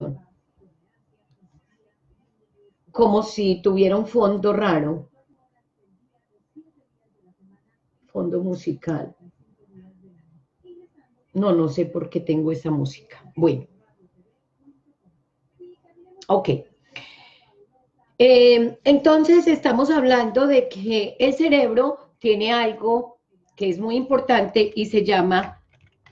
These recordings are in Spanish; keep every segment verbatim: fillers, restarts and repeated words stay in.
Como si tuviera un fondo raro, fondo musical. No, no sé por qué tengo esa música. Bueno, ok. Eh, entonces estamos hablando de que el cerebro tiene algo que es muy importante y se llama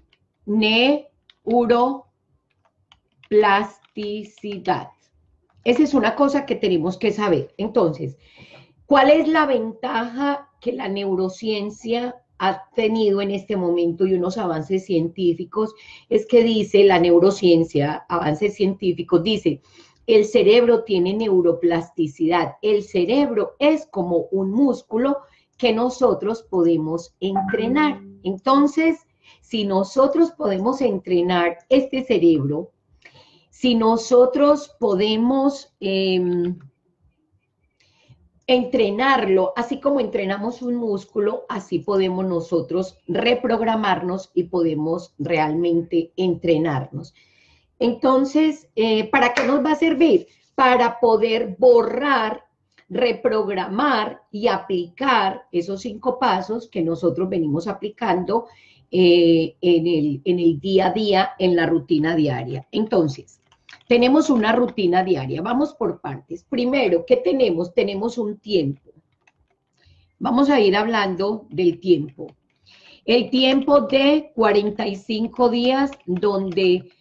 neuroplasticidad. Esa es una cosa que tenemos que saber. Entonces, ¿cuál es la ventaja que la neurociencia ha tenido en este momento y unos avances científicos? Es que dice la neurociencia, avances científicos, dice, el cerebro tiene neuroplasticidad. El cerebro es como un músculo que nosotros podemos entrenar. Entonces, si nosotros podemos entrenar este cerebro, si nosotros podemos eh, entrenarlo, así como entrenamos un músculo, así podemos nosotros reprogramarnos y podemos realmente entrenarnos. Entonces, eh, ¿para qué nos va a servir? Para poder borrar, reprogramar y aplicar esos cinco pasos que nosotros venimos aplicando eh, en, el, en el día a día, en la rutina diaria. Entonces, tenemos una rutina diaria. Vamos por partes. Primero, ¿qué tenemos? Tenemos un tiempo. Vamos a ir hablando del tiempo. El tiempo de cuarenta y cinco días donde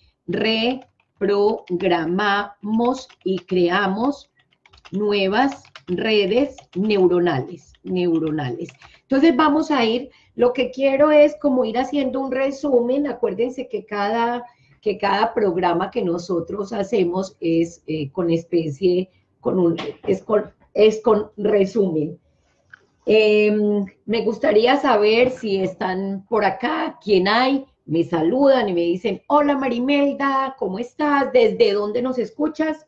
reprogramamos y creamos nuevas redes neuronales, neuronales. Entonces vamos a ir, lo que quiero es como ir haciendo un resumen. Acuérdense que cada, que cada programa que nosotros hacemos es eh, con especie, con un, es, con, es con resumen. Eh, me gustaría saber si están por acá, quién hay, me saludan y me dicen, hola Marimelda, ¿cómo estás? ¿Desde dónde nos escuchas?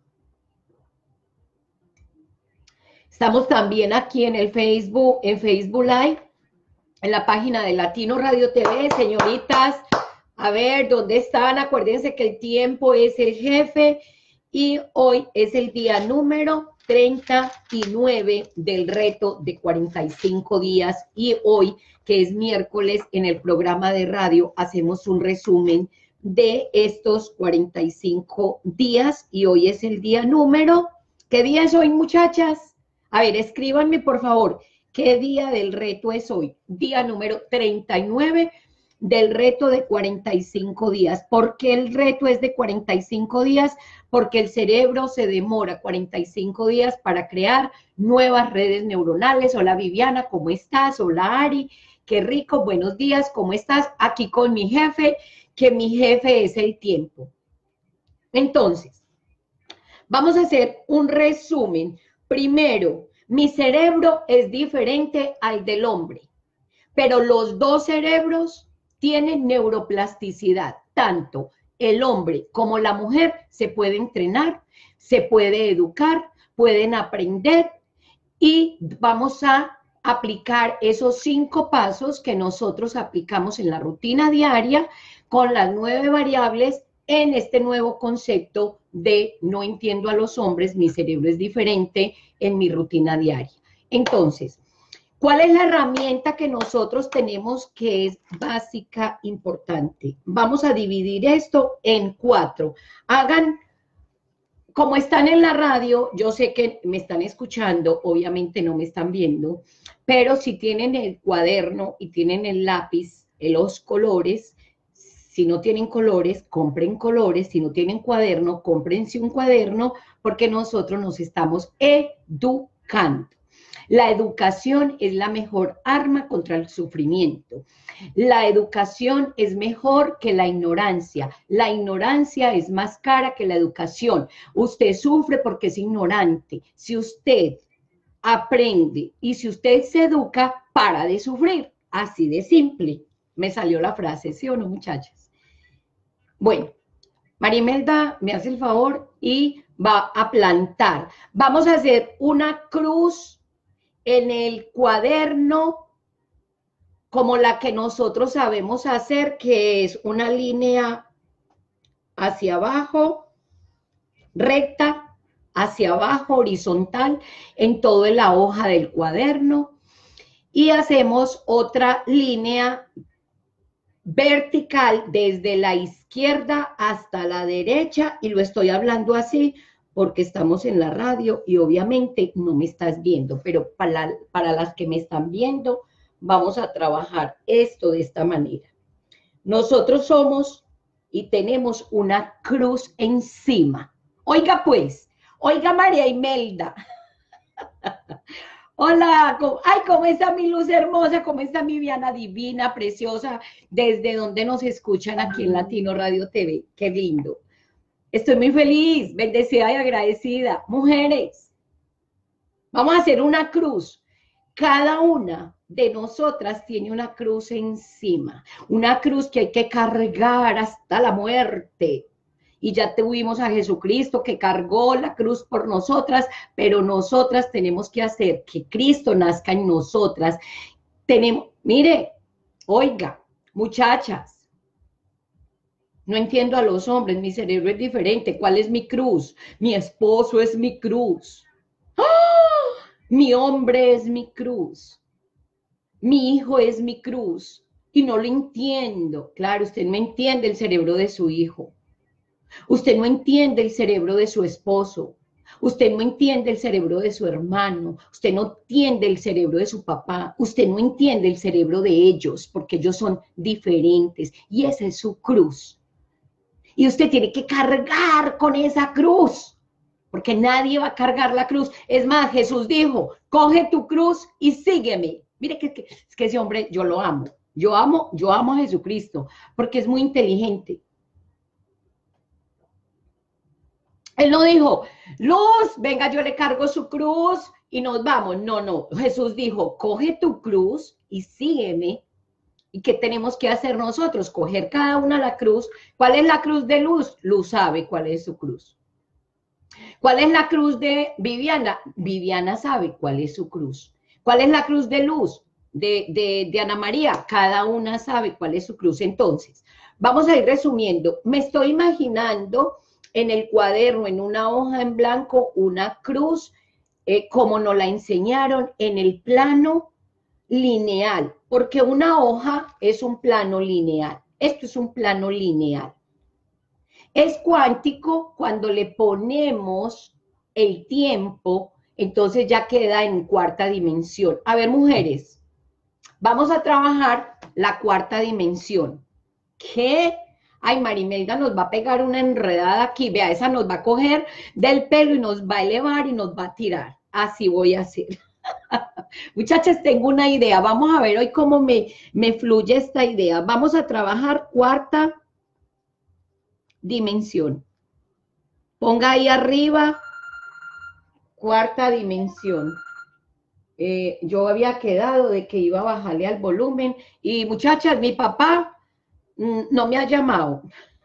Estamos también aquí en el Facebook, en Facebook Live, en la página de Latino Radio T V, señoritas, a ver, ¿dónde están? Acuérdense que el tiempo es el jefe y hoy es el día número treinta y nueve del reto de cuarenta y cinco días y hoy, que es miércoles, en el programa de radio hacemos un resumen de estos cuarenta y cinco días y hoy es el día número, ¿qué día es hoy, muchachas? A ver, escríbanme por favor, ¿qué día del reto es hoy? Día número treinta y nueve del reto de cuarenta y cinco días. ¿Por qué el reto es de cuarenta y cinco días? Porque el cerebro se demora cuarenta y cinco días para crear nuevas redes neuronales. Hola Viviana, ¿cómo estás? Hola Ari, qué rico, buenos días, ¿cómo estás? Aquí con mi jefe, que mi jefe es el tiempo. Entonces, vamos a hacer un resumen. Primero, mi cerebro es diferente al del hombre, pero los dos cerebros tienen neuroplasticidad, tanto el hombre como la mujer se puede entrenar, se puede educar, pueden aprender y vamos a aplicar esos cinco pasos que nosotros aplicamos en la rutina diaria con las nueve variables en este nuevo concepto de no entiendo a los hombres, mi cerebro es diferente en mi rutina diaria. Entonces, ¿cuál es la herramienta que nosotros tenemos que es básica, importante? Vamos a dividir esto en cuatro. Hagan, como están en la radio, yo sé que me están escuchando, obviamente no me están viendo, pero si tienen el cuaderno y tienen el lápiz, los colores, si no tienen colores, compren colores, si no tienen cuaderno, cómprense un cuaderno, porque nosotros nos estamos educando. La educación es la mejor arma contra el sufrimiento. La educación es mejor que la ignorancia. La ignorancia es más cara que la educación. Usted sufre porque es ignorante. Si usted aprende y si usted se educa, para de sufrir. Así de simple. Me salió la frase, ¿sí o no, muchachas? Bueno, Marimelda me hace el favor y va a plantar. Vamos a hacer una cruz en el cuaderno, como la que nosotros sabemos hacer, que es una línea hacia abajo recta, hacia abajo, horizontal, en toda la hoja del cuaderno. Y hacemos otra línea vertical desde la izquierda hasta la derecha, y lo estoy hablando así porque estamos en la radio y obviamente no me estás viendo, pero para, para las que me están viendo, vamos a trabajar esto de esta manera. Nosotros somos y tenemos una cruz encima. Oiga pues, oiga María Imelda. Hola, ay, ¿cómo está mi luz hermosa? ¿Cómo está mi Viana divina, preciosa? ¿Desde donde nos escuchan aquí en Latino Radio T V? Qué lindo. Estoy muy feliz, bendecida y agradecida. Mujeres, vamos a hacer una cruz. Cada una de nosotras tiene una cruz encima. Una cruz que hay que cargar hasta la muerte. Y ya tuvimos a Jesucristo que cargó la cruz por nosotras, pero nosotras tenemos que hacer que Cristo nazca en nosotras. Tenemos, mire, oiga, muchachas, no entiendo a los hombres, mi cerebro es diferente. ¿Cuál es mi cruz? Mi esposo es mi cruz. ¡Oh! Mi hombre es mi cruz. Mi hijo es mi cruz. Y no lo entiendo. Claro, usted no entiende el cerebro de su hijo. Usted no entiende el cerebro de su esposo, usted no entiende el cerebro de su hermano, usted no entiende el cerebro de su papá, usted no entiende el cerebro de ellos, porque ellos son diferentes, y esa es su cruz. Y usted tiene que cargar con esa cruz, porque nadie va a cargar la cruz. Es más, Jesús dijo, coge tu cruz y sígueme. Mire que, que, es que ese hombre, yo lo amo, yo amo, yo amo a Jesucristo, porque es muy inteligente. Él no dijo, Luz, venga, yo le cargo su cruz y nos vamos. No, no. Jesús dijo, coge tu cruz y sígueme. ¿Y qué tenemos que hacer nosotros? Coger cada una la cruz. ¿Cuál es la cruz de Luz? Luz sabe cuál es su cruz. ¿Cuál es la cruz de Viviana? Viviana sabe cuál es su cruz. ¿Cuál es la cruz de Luz? De, de, de Ana María. Cada una sabe cuál es su cruz. Entonces, vamos a ir resumiendo. Me estoy imaginando en el cuaderno, en una hoja en blanco, una cruz, eh, como nos la enseñaron, en el plano lineal, porque una hoja es un plano lineal. Esto es un plano lineal. Es cuántico cuando le ponemos el tiempo, entonces ya queda en cuarta dimensión. A ver, mujeres, vamos a trabajar la cuarta dimensión. ¿Qué? Ay, Marimelda nos va a pegar una enredada aquí, vea, esa nos va a coger del pelo y nos va a elevar y nos va a tirar. Así voy a hacer. Muchachas, tengo una idea, vamos a ver hoy cómo me, me fluye esta idea. Vamos a trabajar cuarta dimensión. Ponga ahí arriba, cuarta dimensión. Eh, yo había quedado de que iba a bajarle al volumen y muchachas, mi papá no me ha llamado.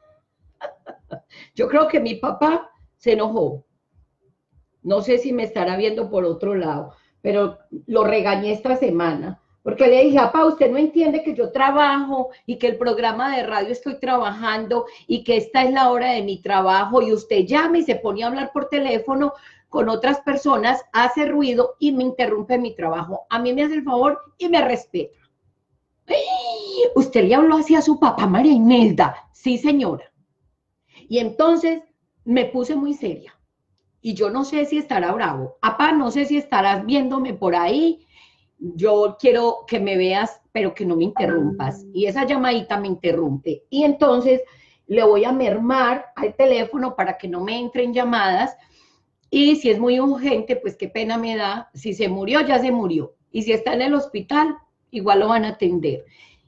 Yo creo que mi papá se enojó. No sé si me estará viendo por otro lado, pero lo regañé esta semana, porque le dije, papá, usted no entiende que yo trabajo y que el programa de radio estoy trabajando y que esta es la hora de mi trabajo y usted llama y se pone a hablar por teléfono con otras personas, hace ruido y me interrumpe mi trabajo. A mí me hace el favor y me respeta. Usted le habló así a su papá, María Imelda. Sí, señora. Y entonces me puse muy seria. Y yo no sé si estará bravo. Papá, no sé si estarás viéndome por ahí. Yo quiero que me veas, pero que no me interrumpas. Y esa llamadita me interrumpe. Y entonces le voy a mermar al teléfono para que no me entren llamadas. Y si es muy urgente, pues qué pena me da. Si se murió, ya se murió. Y si está en el hospital, igual lo van a atender.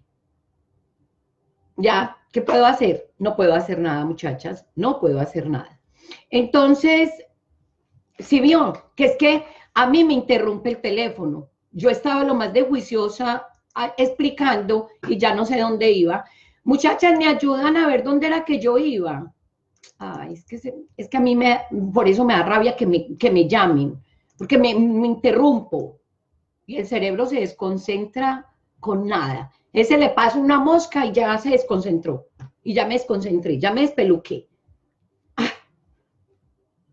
Ya, ¿qué puedo hacer? No puedo hacer nada, muchachas. No puedo hacer nada. Entonces, si vio, que es que a mí me interrumpe el teléfono. Yo estaba lo más de juiciosa a, explicando y ya no sé dónde iba. Muchachas, ¿me ayudan a ver dónde era que yo iba? Ay, es que, se, es que a mí me, por eso me da rabia que me, que me llamen, porque me, me interrumpo y el cerebro se desconcentra con nada. Ese le pasa una mosca y ya se desconcentró. Y ya me desconcentré, ya me despeluqué. Ah.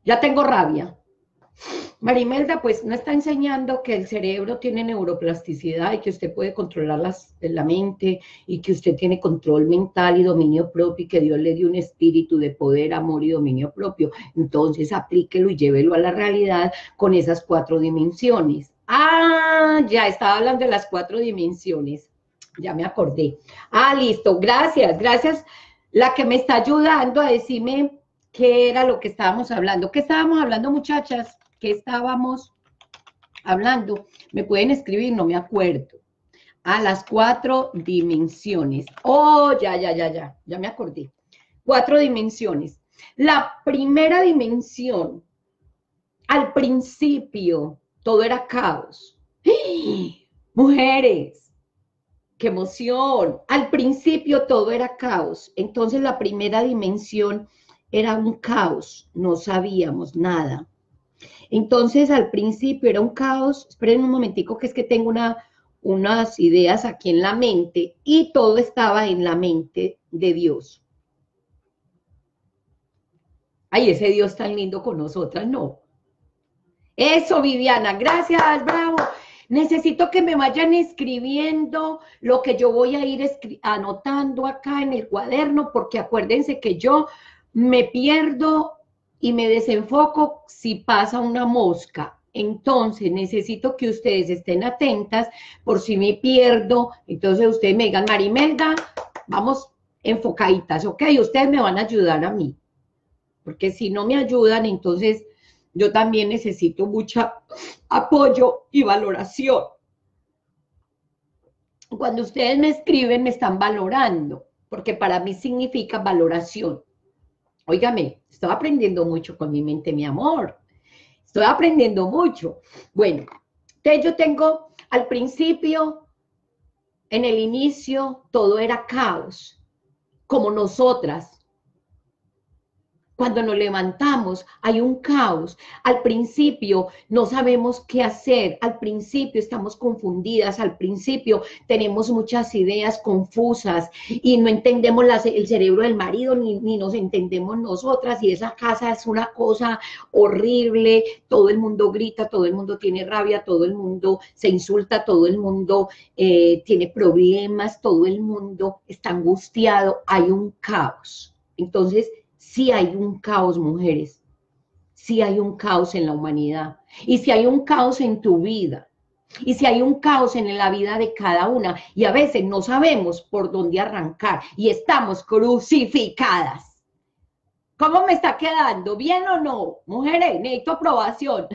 Ya tengo rabia. Marimelda, pues no está enseñando que el cerebro tiene neuroplasticidad y que usted puede controlar las, la mente y que usted tiene control mental y dominio propio y que Dios le dio un espíritu de poder, amor y dominio propio. Entonces aplíquelo y llévelo a la realidad con esas cuatro dimensiones. Ah, ya estaba hablando de las cuatro dimensiones. Ya me acordé. Ah, listo. Gracias, gracias. La que me está ayudando a decirme qué era lo que estábamos hablando. ¿Qué estábamos hablando, muchachas? ¿Qué estábamos hablando? Me pueden escribir, no me acuerdo. A las cuatro dimensiones. Oh, ya, ya, ya, ya, ya me acordé. Cuatro dimensiones. La primera dimensión, al principio, todo era caos. ¡Ah! Mujeres, qué emoción. Al principio todo era caos. Entonces la primera dimensión era un caos. No sabíamos nada. Entonces, al principio era un caos. Esperen un momentico, que es que tengo una, unas ideas aquí en la mente y todo estaba en la mente de Dios. Ay, ese Dios tan lindo con nosotras, no. Eso, Viviana, gracias, bravo. Necesito que me vayan escribiendo lo que yo voy a ir anotando acá en el cuaderno, porque acuérdense que yo me pierdo y me desenfoco si pasa una mosca. Entonces, necesito que ustedes estén atentas por si me pierdo. Entonces, ustedes me digan, Marimelda, vamos enfocaditas, ¿ok? Ustedes me van a ayudar a mí. Porque si no me ayudan, entonces yo también necesito mucho apoyo y valoración. Cuando ustedes me escriben, me están valorando, porque para mí significa valoración. Óigame, estoy aprendiendo mucho con mi mente, mi amor. Estoy aprendiendo mucho. Bueno, entonces yo tengo al principio, en el inicio, todo era caos, como nosotras. Cuando nos levantamos hay un caos. Al principio no sabemos qué hacer, al principio estamos confundidas, al principio tenemos muchas ideas confusas y no entendemos la, el cerebro del marido ni, ni nos entendemos nosotras y esa casa es una cosa horrible, todo el mundo grita, todo el mundo tiene rabia, todo el mundo se insulta, todo el mundo eh, tiene problemas, todo el mundo está angustiado, hay un caos. Entonces, sí hay un caos, mujeres, sí hay un caos en la humanidad, y si hay un caos en tu vida, y si hay un caos en la vida de cada una, y a veces no sabemos por dónde arrancar, y estamos crucificadas. ¿Cómo me está quedando? ¿Bien o no? Mujeres, necesito aprobación.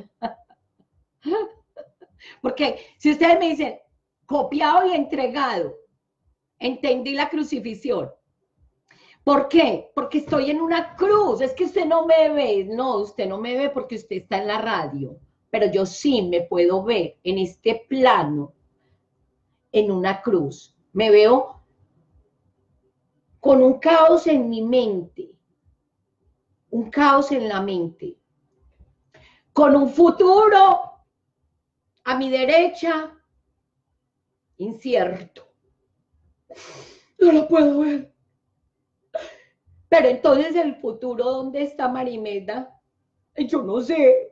Porque si ustedes me dicen, copiado y entregado, entendí la crucifixión. ¿Por qué? Porque estoy en una cruz. Es que usted no me ve. No, usted no me ve porque usted está en la radio. Pero yo sí me puedo ver en este plano, en una cruz. Me veo con un caos en mi mente. Un caos en la mente. Con un futuro a mi derecha incierto. No lo puedo ver. Pero entonces el futuro, ¿dónde está, Marimelda? Yo no sé.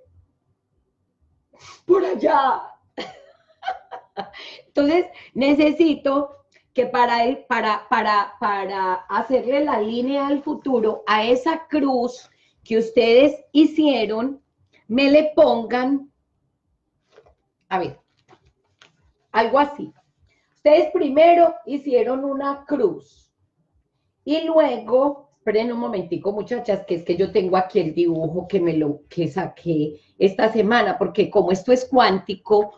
Por allá. Entonces necesito que para, el, para, para, para hacerle la línea al futuro, a esa cruz que ustedes hicieron, me le pongan, a ver, algo así. Ustedes primero hicieron una cruz y luego... Esperen un momentico, muchachas, que es que yo tengo aquí el dibujo que me lo que saqué esta semana, porque como esto es cuántico,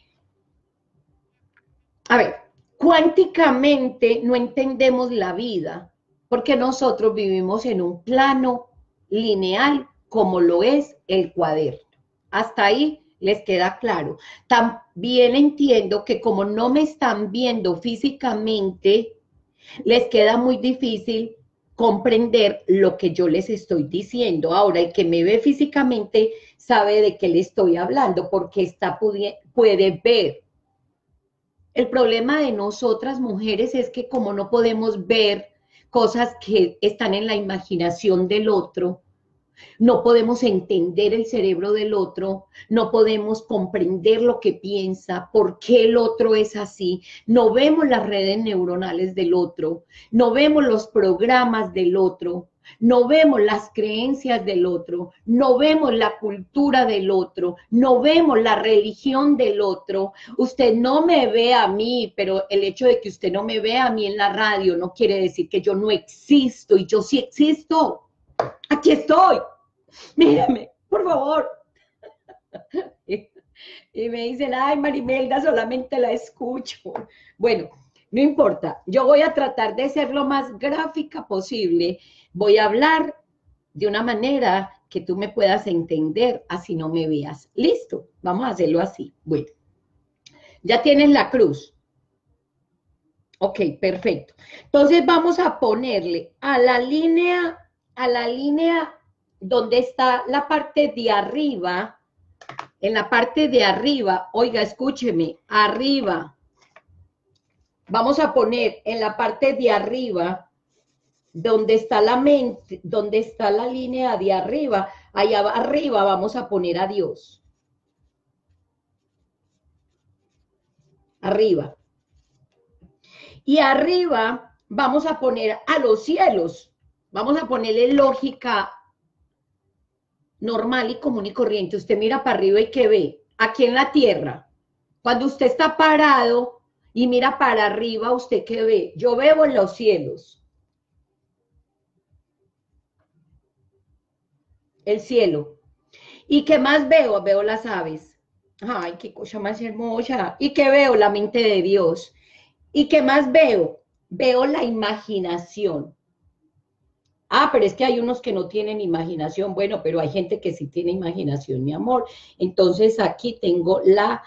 a ver, cuánticamente no entendemos la vida, porque nosotros vivimos en un plano lineal como lo es el cuaderno. Hasta ahí les queda claro. También entiendo que como no me están viendo físicamente, les queda muy difícil comprender lo que yo les estoy diciendo. Ahora, el que me ve físicamente sabe de qué le estoy hablando, porque está puede ver. El problema de nosotras mujeres es que como no podemos ver cosas que están en la imaginación del otro, No podemos entender el cerebro del otro, no podemos comprender lo que piensa, por qué el otro es así, no vemos las redes neuronales del otro, no vemos los programas del otro, no vemos las creencias del otro, no vemos la cultura del otro, no vemos la religión del otro. Usted no me ve a mí, pero el hecho de que usted no me vea a mí en la radio no quiere decir que yo no existo, y yo sí existo. Aquí estoy. Mírame, por favor. Y me dicen, ay, Marimelda, solamente la escucho. Bueno, no importa. Yo voy a tratar de ser lo más gráfica posible. Voy a hablar de una manera que tú me puedas entender, así no me veas. ¿Listo? Vamos a hacerlo así. Bueno, ya tienes la cruz. Ok, perfecto. Entonces vamos a ponerle a la línea, a la línea donde está la parte de arriba, en la parte de arriba, oiga, escúcheme, arriba, vamos a poner en la parte de arriba, donde está la mente, donde está la línea de arriba, allá arriba vamos a poner a Dios. Arriba. Y arriba vamos a poner a los cielos. Vamos a ponerle lógica normal y común y corriente. Usted mira para arriba y ¿qué ve? Aquí en la tierra. Cuando usted está parado y mira para arriba, ¿usted qué ve? Yo veo en los cielos. El cielo. ¿Y qué más veo? Veo las aves. Ay, qué cosa más hermosa. ¿Y qué veo? La mente de Dios. ¿Y qué más veo? Veo la imaginación. Ah, pero es que hay unos que no tienen imaginación. Bueno, pero hay gente que sí tiene imaginación, mi amor. Entonces aquí tengo la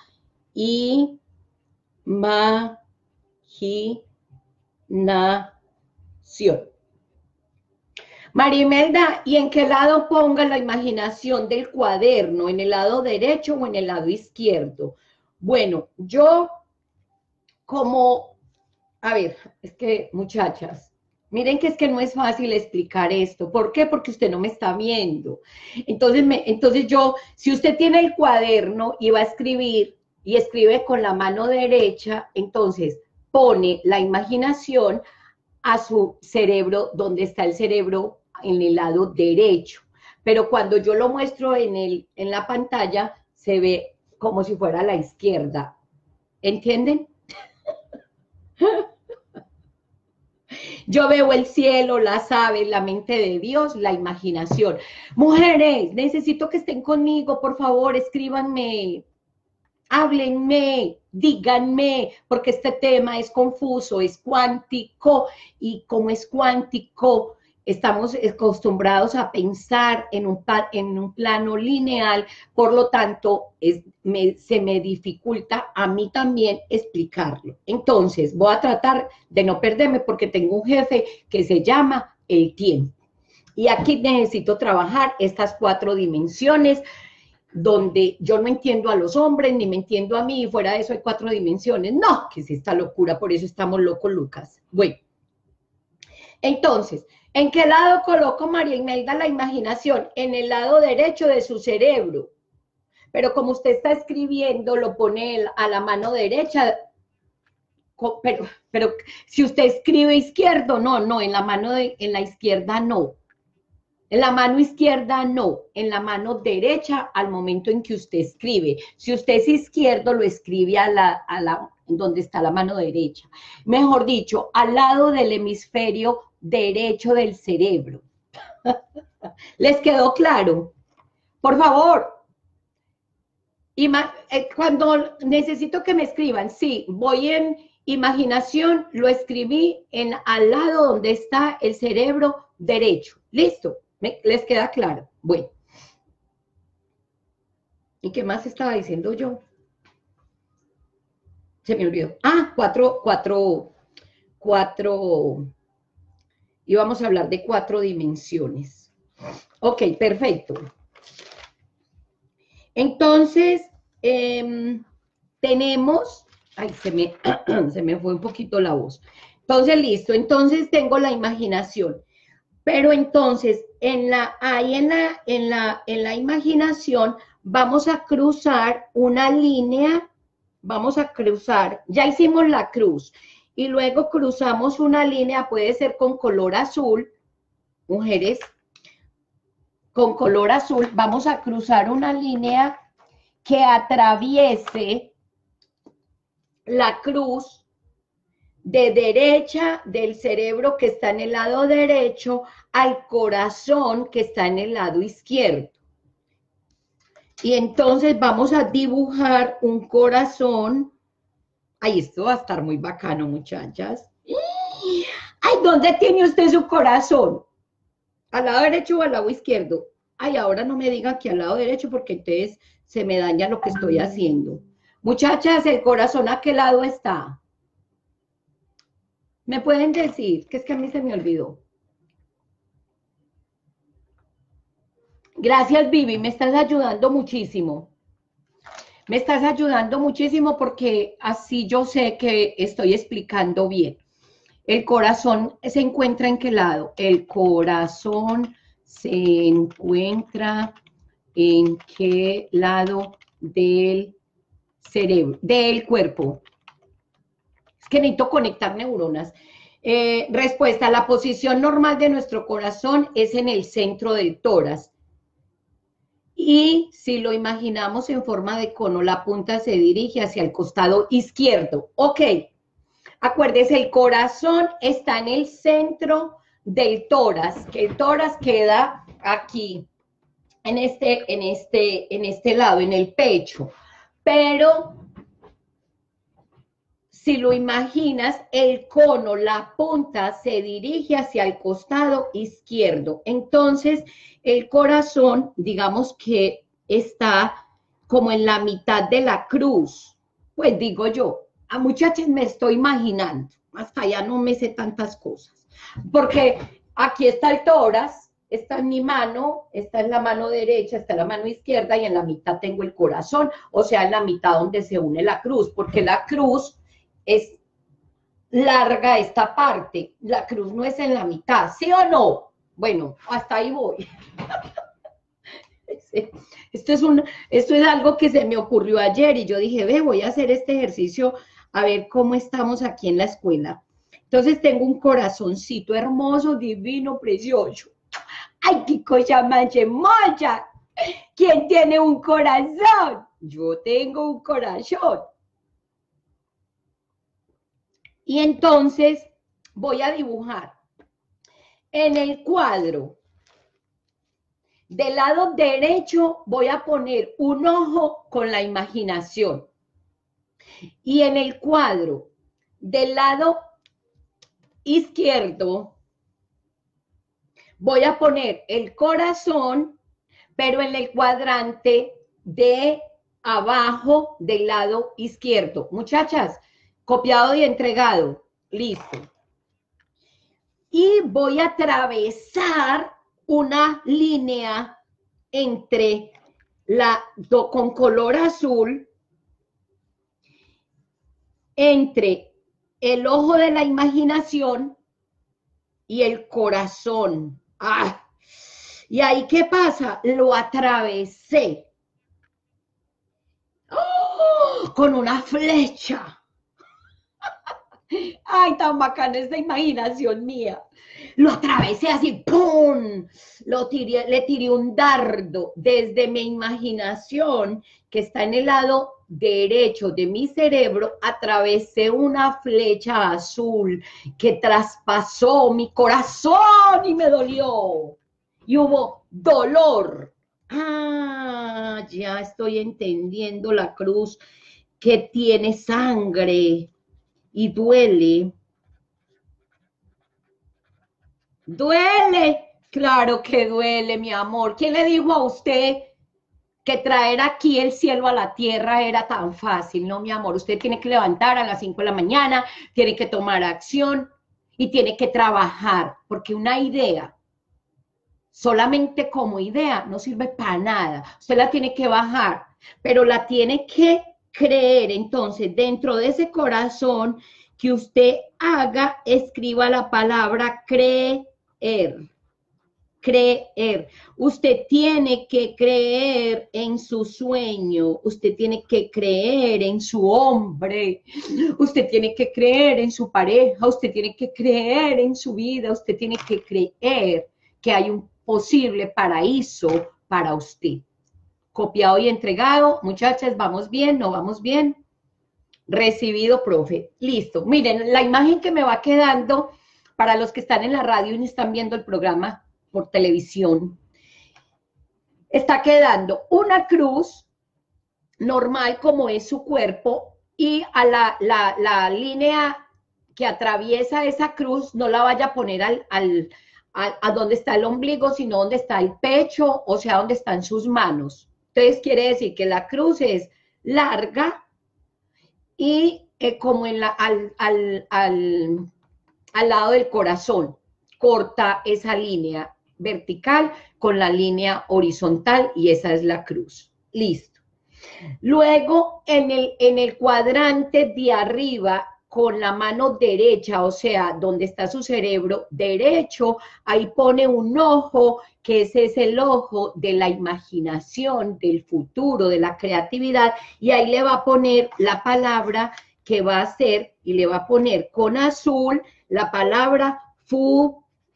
imaginación. Marimelda, ¿y en qué lado ponga la imaginación del cuaderno? ¿En el lado derecho o en el lado izquierdo? Bueno, yo como, a ver, es que muchachas, miren que es que no es fácil explicar esto. ¿Por qué? Porque usted no me está viendo. Entonces, me, entonces yo, si usted tiene el cuaderno y va a escribir y escribe con la mano derecha, entonces pone la imaginación a su cerebro, donde está el cerebro en el lado derecho. Pero cuando yo lo muestro en, el, en la pantalla, se ve como si fuera a la izquierda. ¿Entienden? Yo veo el cielo, las aves, la mente de Dios, la imaginación. Mujeres, necesito que estén conmigo, por favor, escríbanme, háblenme, díganme, porque este tema es confuso, es cuántico, y como es cuántico, estamos acostumbrados a pensar en un, en un plano lineal, por lo tanto, es, me, se me dificulta a mí también explicarlo. Entonces, voy a tratar de no perderme porque tengo un jefe que se llama el tiempo. Y aquí necesito trabajar estas cuatro dimensiones, donde yo no entiendo a los hombres, ni me entiendo a mí, y fuera de eso hay cuatro dimensiones. No, que es esta locura, por eso estamos locos, Lucas. Bueno, entonces, ¿en qué lado coloco, María Imelda, la imaginación? En el lado derecho de su cerebro. Pero como usted está escribiendo, lo pone a la mano derecha. Pero, pero si usted escribe izquierdo, no, no, en la mano de, en la izquierda no. En la mano izquierda no, en la mano derecha al momento en que usted escribe. Si usted es izquierdo, lo escribe a la, a la, donde está la mano derecha. Mejor dicho, al lado del hemisferio derecho del cerebro. ¿Les quedó claro? Por favor. Cuando necesito que me escriban, sí, voy en imaginación, lo escribí en al lado donde está el cerebro derecho. Listo. ¿Les queda claro? Bueno. ¿Y qué más estaba diciendo yo? Se me olvidó. Ah, cuatro, cuatro, cuatro. Y vamos a hablar de cuatro dimensiones. Ok, perfecto. Entonces, eh, tenemos. Ay, se me, se me fue un poquito la voz. Entonces, listo. Entonces, tengo la imaginación. Pero entonces, en la, ahí en la, en, la, en la imaginación, vamos a cruzar una línea, vamos a cruzar, ya hicimos la cruz, y luego cruzamos una línea, puede ser con color azul, mujeres, con color azul, vamos a cruzar una línea que atraviese la cruz de derecha del cerebro que está en el lado derecho al corazón que está en el lado izquierdo. Y entonces vamos a dibujar un corazón. Ay, esto va a estar muy bacano, muchachas. Ay, ¿dónde tiene usted su corazón? ¿Al lado derecho o al lado izquierdo? Ay, ahora no me digan que al lado derecho porque entonces se me daña lo que estoy haciendo. Muchachas, ¿el corazón a qué lado está? ¿Me pueden decir? Que es que a mí se me olvidó. Gracias, Vivi, me estás ayudando muchísimo. Me estás ayudando muchísimo porque así yo sé que estoy explicando bien. El corazón se encuentra ¿en qué lado? El corazón se encuentra ¿en qué lado del cerebro, del cuerpo? Es que necesito conectar neuronas. Eh, respuesta, la posición normal de nuestro corazón es en el centro del tórax. Y si lo imaginamos en forma de cono, la punta se dirige hacia el costado izquierdo. Ok, acuérdese, el corazón está en el centro del tórax, que el tórax queda aquí, en este, en este, en este lado, en el pecho. Pero si lo imaginas, el cono, la punta se dirige hacia el costado izquierdo. Entonces, el corazón, digamos que está como en la mitad de la cruz. Pues digo yo, a muchachos me estoy imaginando, hasta allá no me sé tantas cosas. Porque aquí está el tórax, esta es mi mano, esta es la mano derecha, esta es la mano izquierda y en la mitad tengo el corazón, o sea, en la mitad donde se une la cruz, porque la cruz es larga esta parte, la cruz no es en la mitad, ¿sí o no? Bueno, hasta ahí voy. Esto es, un, esto es algo que se me ocurrió ayer y yo dije, ve, voy a hacer este ejercicio a ver cómo estamos aquí en la escuela. Entonces tengo un corazoncito hermoso, divino, precioso. ¡Ay, qué cosa más hermosa! ¿Quién tiene un corazón? Yo tengo un corazón. Y entonces voy a dibujar en el cuadro del lado derecho, voy a poner un ojo con la imaginación. Y en el cuadro del lado izquierdo, voy a poner el corazón, pero en el cuadrante de abajo del lado izquierdo. Muchachas, copiado y entregado. Listo. Y voy a atravesar una línea entre la, con color azul, entre el ojo de la imaginación y el corazón. ¡Ah! Y ahí, ¿qué pasa? Lo atravesé. ¡Oh! Con una flecha. Ay, tan bacana esta imaginación mía. Lo atravesé así, ¡pum! Lo tiré, le tiré un dardo desde mi imaginación, que está en el lado derecho de mi cerebro, atravesé una flecha azul que traspasó mi corazón y me dolió. Y hubo dolor. Ah, ya estoy entendiendo la cruz que tiene sangre y duele. ¿Duele? Claro que duele, mi amor. ¿Quién le dijo a usted que traer aquí el cielo a la tierra era tan fácil? No, mi amor, usted tiene que levantar a las cinco de la mañana, tiene que tomar acción y tiene que trabajar, porque una idea, solamente como idea, no sirve para nada. Usted la tiene que bajar, pero la tiene que creer. Entonces, dentro de ese corazón que usted haga, escriba la palabra creer. creer. Usted tiene que creer en su sueño, usted tiene que creer en su hombre, usted tiene que creer en su pareja, usted tiene que creer en su vida, usted tiene que creer que hay un posible paraíso para usted. Copiado y entregado, muchachas, ¿vamos bien? ¿No vamos bien? Recibido, profe. Listo. Miren, la imagen que me va quedando para los que están en la radio y están viendo el programa por televisión, está quedando una cruz normal como es su cuerpo y a la, la, la línea que atraviesa esa cruz no la vaya a poner al, al, a, a donde está el ombligo, sino donde está el pecho, o sea, donde están sus manos. Entonces quiere decir que la cruz es larga y eh, como en la, al, al, al, al lado del corazón, corta esa línea vertical con la línea horizontal y esa es la cruz. Listo. Luego, en el, en el cuadrante de arriba, con la mano derecha, o sea, donde está su cerebro derecho, ahí pone un ojo, que ese es el ojo de la imaginación, del futuro, de la creatividad, y ahí le va a poner la palabra que va a ser, y le va a poner con azul la palabra fu,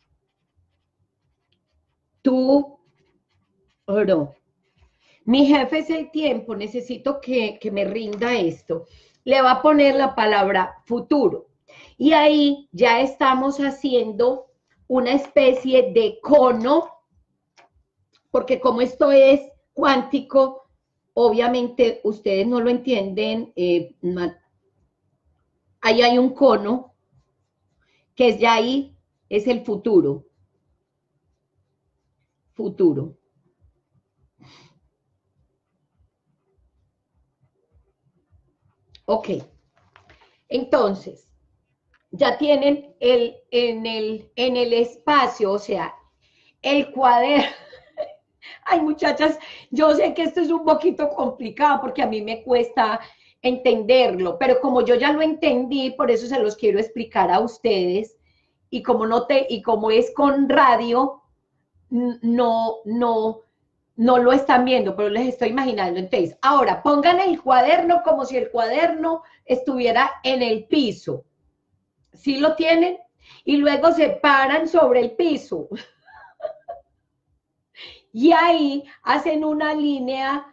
tu, oro. Mi jefe es el tiempo, necesito que, que me rinda esto. Le va a poner la palabra futuro. Y ahí ya estamos haciendo una especie de cono, porque como esto es cuántico, obviamente ustedes no lo entienden. Eh, ahí hay un cono, que es ya ahí, es el futuro. Futuro. Ok, entonces, ya tienen el, en, el, en el espacio, o sea, el cuaderno. Ay, muchachas, yo sé que esto es un poquito complicado porque a mí me cuesta entenderlo, pero como yo ya lo entendí, por eso se los quiero explicar a ustedes, y como, no te, y como es con radio, no, no, no lo están viendo, pero les estoy imaginando. Entonces, ahora pongan el cuaderno como si el cuaderno estuviera en el piso. ¿Sí lo tienen? Y luego se paran sobre el piso. Y ahí hacen una línea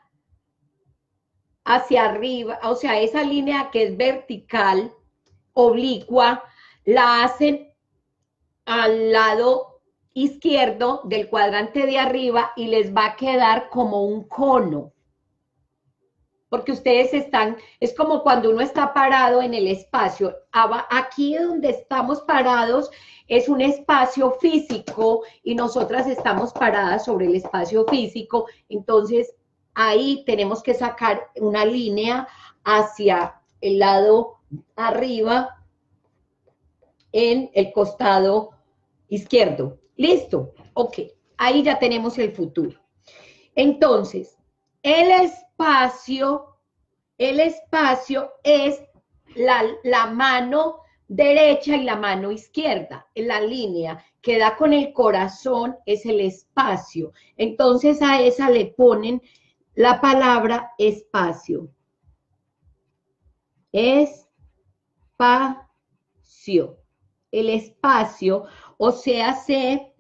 hacia arriba, o sea, esa línea que es vertical, oblicua, la hacen al lado izquierdo del cuadrante de arriba y les va a quedar como un cono. Porque ustedes están, es como cuando uno está parado en el espacio. Aquí donde estamos parados es un espacio físico y nosotras estamos paradas sobre el espacio físico. Entonces, ahí tenemos que sacar una línea hacia el lado arriba en el costado izquierdo. ¿Listo? Ok, ahí ya tenemos el futuro. Entonces, el espacio, el espacio es la, la mano derecha y la mano izquierda. La línea que da con el corazón es el espacio. Entonces a esa le ponen la palabra espacio. Espacio. El espacio, o sea, se,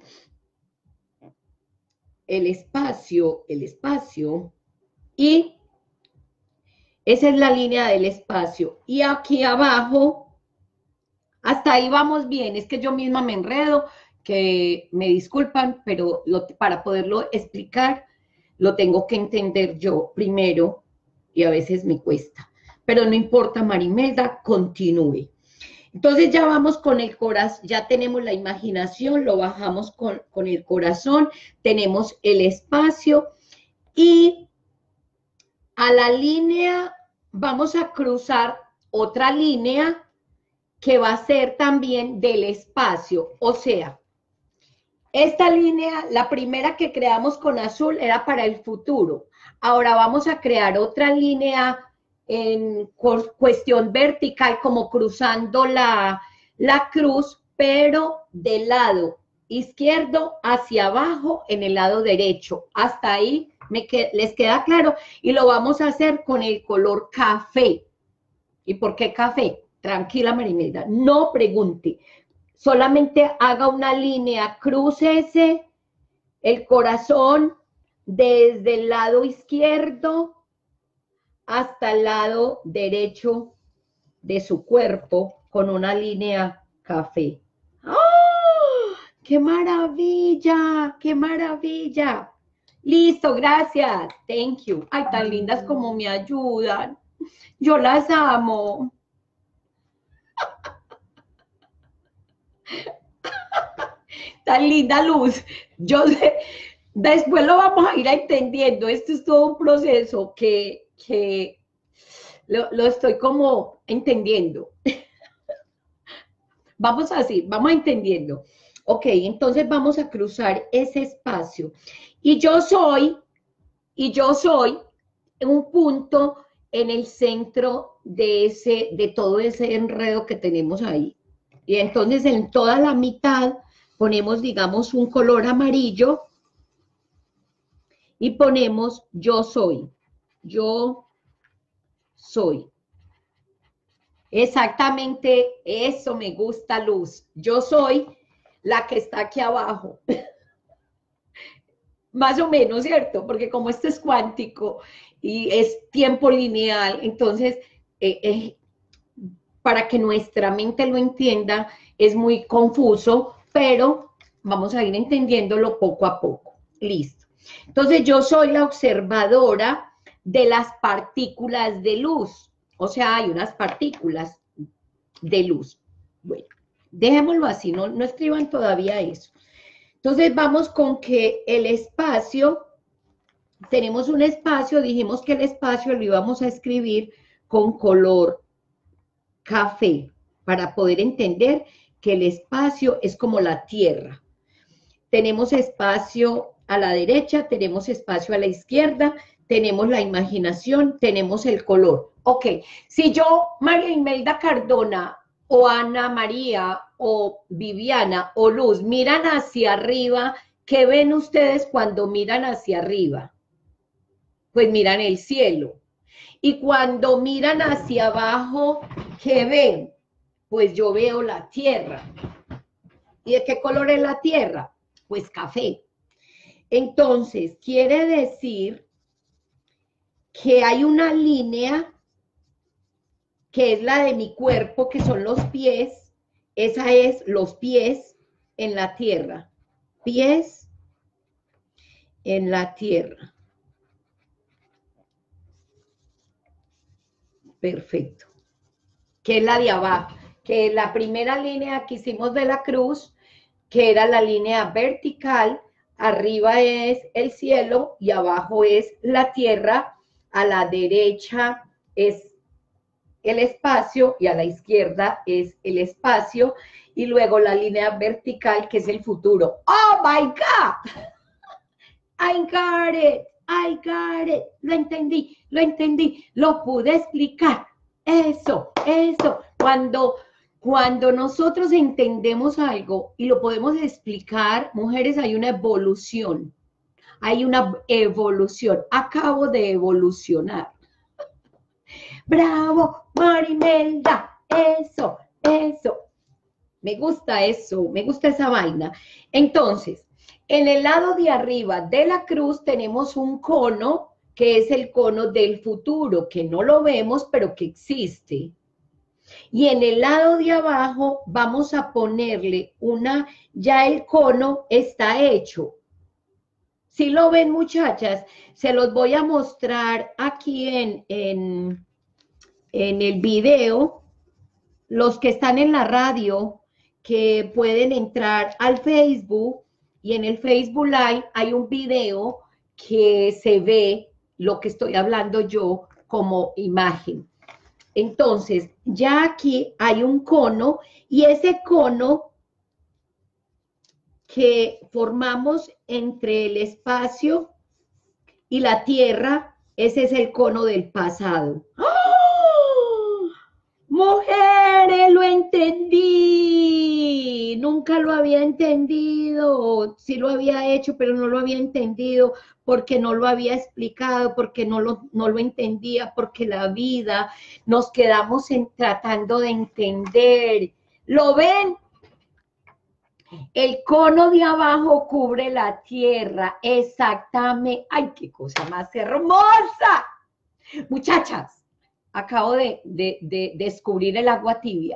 el espacio, el espacio, y esa es la línea del espacio. Y aquí abajo, hasta ahí vamos bien, es que yo misma me enredo, que me disculpan, pero lo, para poderlo explicar, lo tengo que entender yo primero, y a veces me cuesta. Pero no importa, Marimelda, continúe. Entonces ya vamos con el corazón, ya tenemos la imaginación, lo bajamos con, con el corazón, tenemos el espacio y a la línea vamos a cruzar otra línea que va a ser también del espacio. O sea, esta línea, la primera que creamos con azul era para el futuro. Ahora vamos a crear otra línea en cuestión vertical, como cruzando la, la cruz, pero de lado, izquierdo hacia abajo en el lado derecho. Hasta ahí me que, les queda claro. Y lo vamos a hacer con el color café. ¿Y por qué café? Tranquila, Marimelda, no pregunte. Solamente haga una línea, crúcese el corazón desde el lado izquierdo hasta el lado derecho de su cuerpo con una línea café. ¡Oh! ¡Qué maravilla! ¡Qué maravilla! Listo, gracias. Thank you. Ay, tan lindas como me ayudan. Yo las amo. Tan linda Luz. Yo sé, después lo vamos a ir entendiendo. Esto es todo un proceso que, que lo, lo estoy como entendiendo. Vamos así, vamos entendiendo. Ok, entonces vamos a cruzar ese espacio. Y yo soy, y yo soy un punto en el centro de, ese, de todo ese enredo que tenemos ahí. Y entonces en toda la mitad ponemos, digamos, un color amarillo y ponemos yo soy. Yo soy. Exactamente eso me gusta, Luz. Yo soy la que está aquí abajo. Más o menos, ¿cierto? Porque como esto es cuántico y es tiempo lineal, entonces, eh, eh, para que nuestra mente lo entienda, es muy confuso, pero vamos a ir entendiéndolo poco a poco. Listo. Entonces, yo soy la observadora de las partículas de luz. O sea, hay unas partículas de luz. Bueno, dejémoslo así, no, no escriban todavía eso. Entonces vamos con que el espacio, tenemos un espacio, dijimos que el espacio lo íbamos a escribir con color café, para poder entender que el espacio es como la tierra. Tenemos espacio a la derecha, tenemos espacio a la izquierda, tenemos la imaginación, tenemos el color. Ok, si yo, María Imelda Cardona, o Ana María, o Viviana, o Luz, miran hacia arriba, ¿qué ven ustedes cuando miran hacia arriba? Pues miran el cielo. Y cuando miran hacia abajo, ¿qué ven? Pues yo veo la tierra. ¿Y de qué color es la tierra? Pues café. Entonces, quiere decir que hay una línea que es la de mi cuerpo, que son los pies. Esa es los pies en la tierra. Pies en la tierra. Perfecto. Que es la de abajo. Que la primera línea que hicimos de la cruz, que era la línea vertical, arriba es el cielo y abajo es la tierra, a la derecha es el espacio y a la izquierda es el espacio, y luego la línea vertical que es el futuro. ¡Oh, my God! I got it, I got it, lo entendí, lo entendí, lo pude explicar. Eso, eso, cuando... Cuando nosotros entendemos algo y lo podemos explicar, mujeres, hay una evolución. Hay una evolución. Acabo de evolucionar. ¡Bravo, Marimelda! Eso, eso. Me gusta eso, me gusta esa vaina. Entonces, en el lado de arriba de la cruz tenemos un cono, que es el cono del futuro, que no lo vemos, pero que existe. Y en el lado de abajo vamos a ponerle una, ya el cono está hecho. Si lo ven, muchachas, se los voy a mostrar aquí en, en, en el video. Los que están en la radio, que pueden entrar al Facebook, y en el Facebook Live hay un video que se ve lo que estoy hablando yo como imagen. Entonces, ya aquí hay un cono, y ese cono que formamos entre el espacio y la tierra, ese es el cono del pasado. ¡Oh! Mujeres, lo entendí. Nunca lo había entendido. Sí lo había hecho, pero no lo había entendido porque no lo había explicado, porque no lo, no lo entendía, porque la vida nos quedamos en, tratando de entender. ¿Lo ven? El cono de abajo cubre la tierra. Exactamente. ¡Ay, qué cosa más hermosa! Muchachas, acabo de, de, de descubrir el agua tibia.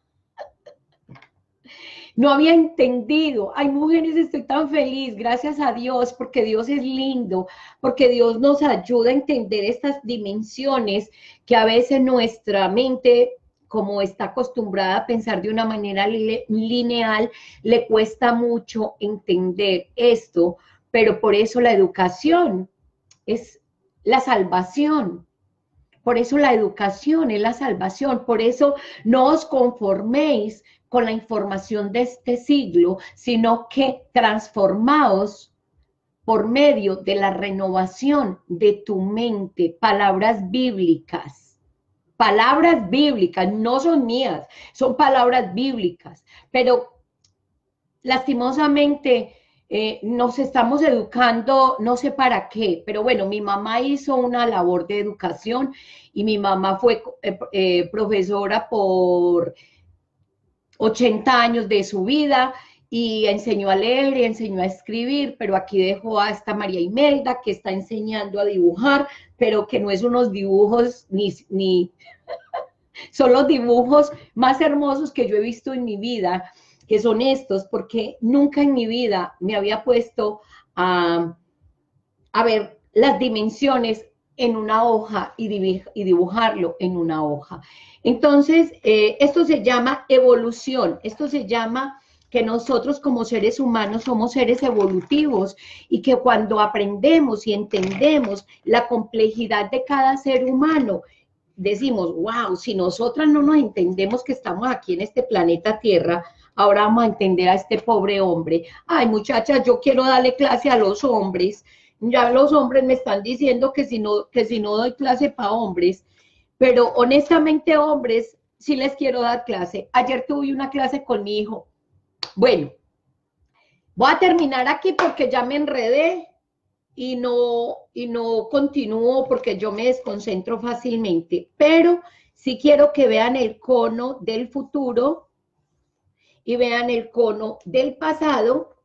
No había entendido. Ay, mujeres, estoy tan feliz, gracias a Dios, porque Dios es lindo, porque Dios nos ayuda a entender estas dimensiones que a veces nuestra mente, como está acostumbrada a pensar de una manera lineal, le cuesta mucho entender esto, pero por eso la educación es la salvación. Por eso la educación es la salvación, por eso no os conforméis con la información de este siglo, sino que transformaos por medio de la renovación de tu mente, palabras bíblicas, palabras bíblicas, no son mías, son palabras bíblicas, pero lastimosamente eh, nos estamos educando, no sé para qué, pero bueno, mi mamá hizo una labor de educación y mi mamá fue eh, eh, profesora por ochenta años de su vida y enseñó a leer y enseñó a escribir, pero aquí dejó a esta María Imelda que está enseñando a dibujar, pero que no es unos dibujos ni, ni son los dibujos más hermosos que yo he visto en mi vida, que son estos, porque nunca en mi vida me había puesto a, a ver las dimensiones en una hoja y, y dibujarlo en una hoja. Entonces, eh, esto se llama evolución, esto se llama que nosotros como seres humanos somos seres evolutivos y que cuando aprendemos y entendemos la complejidad de cada ser humano, decimos, wow, si nosotras no nos entendemos que estamos aquí en este planeta Tierra, ahora vamos a entender a este pobre hombre. Ay, muchachas, yo quiero darle clase a los hombres. Ya los hombres me están diciendo que si no, que si no doy clase para hombres, pero honestamente, hombres, sí les quiero dar clase. Ayer tuve una clase con mi hijo. Bueno, voy a terminar aquí porque ya me enredé y no, y no continúo porque yo me desconcentro fácilmente, pero sí quiero que vean el cono del futuro y vean el cono del pasado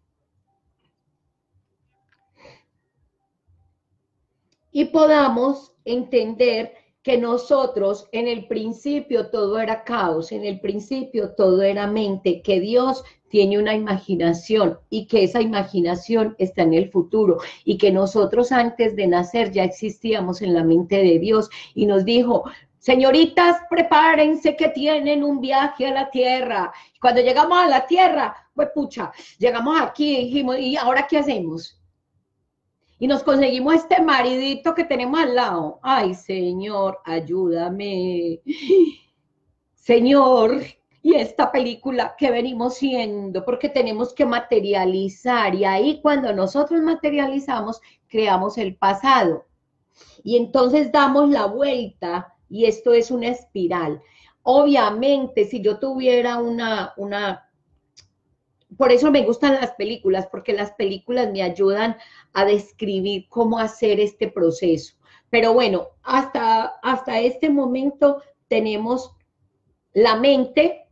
y podamos entender que nosotros en el principio todo era caos, en el principio todo era mente, que Dios tiene una imaginación y que esa imaginación está en el futuro y que nosotros antes de nacer ya existíamos en la mente de Dios y nos dijo, señoritas, prepárense que tienen un viaje a la tierra. Cuando llegamos a la tierra, pues pucha, llegamos aquí y dijimos, ¿y ahora qué hacemos? Y nos conseguimos este maridito que tenemos al lado. Ay, Señor, ayúdame. Señor, y esta película que venimos siendo, porque tenemos que materializar. Y ahí cuando nosotros materializamos, creamos el pasado. Y entonces damos la vuelta y esto es una espiral. Obviamente, si yo tuviera una, una por eso me gustan las películas, porque las películas me ayudan a describir cómo hacer este proceso. Pero bueno, hasta, hasta este momento tenemos la mente,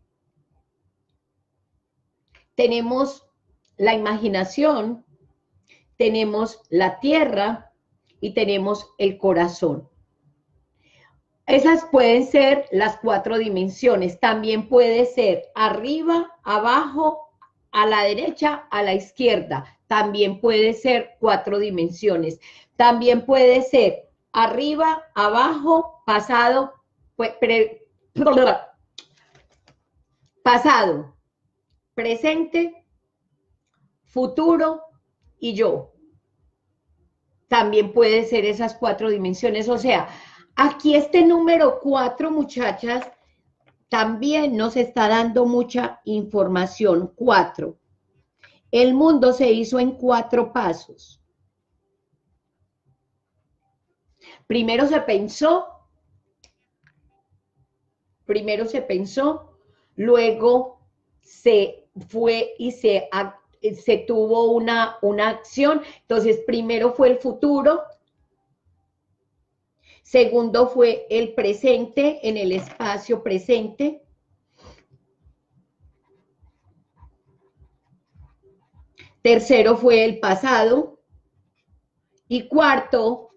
tenemos la imaginación, tenemos la tierra y tenemos el corazón. Esas pueden ser las cuatro dimensiones. También puede ser arriba, abajo, a la derecha, a la izquierda. También puede ser cuatro dimensiones. También puede ser arriba, abajo, pasado, pre, pasado, presente, futuro y yo. También puede ser esas cuatro dimensiones. O sea, aquí este número cuatro, muchachas, también nos está dando mucha información. Cuatro. El mundo se hizo en cuatro pasos. Primero se pensó, primero se pensó, luego se fue y se, se tuvo una, una acción. Entonces, primero fue el futuro, segundo fue el presente en el espacio presente, tercero fue el pasado, y cuarto,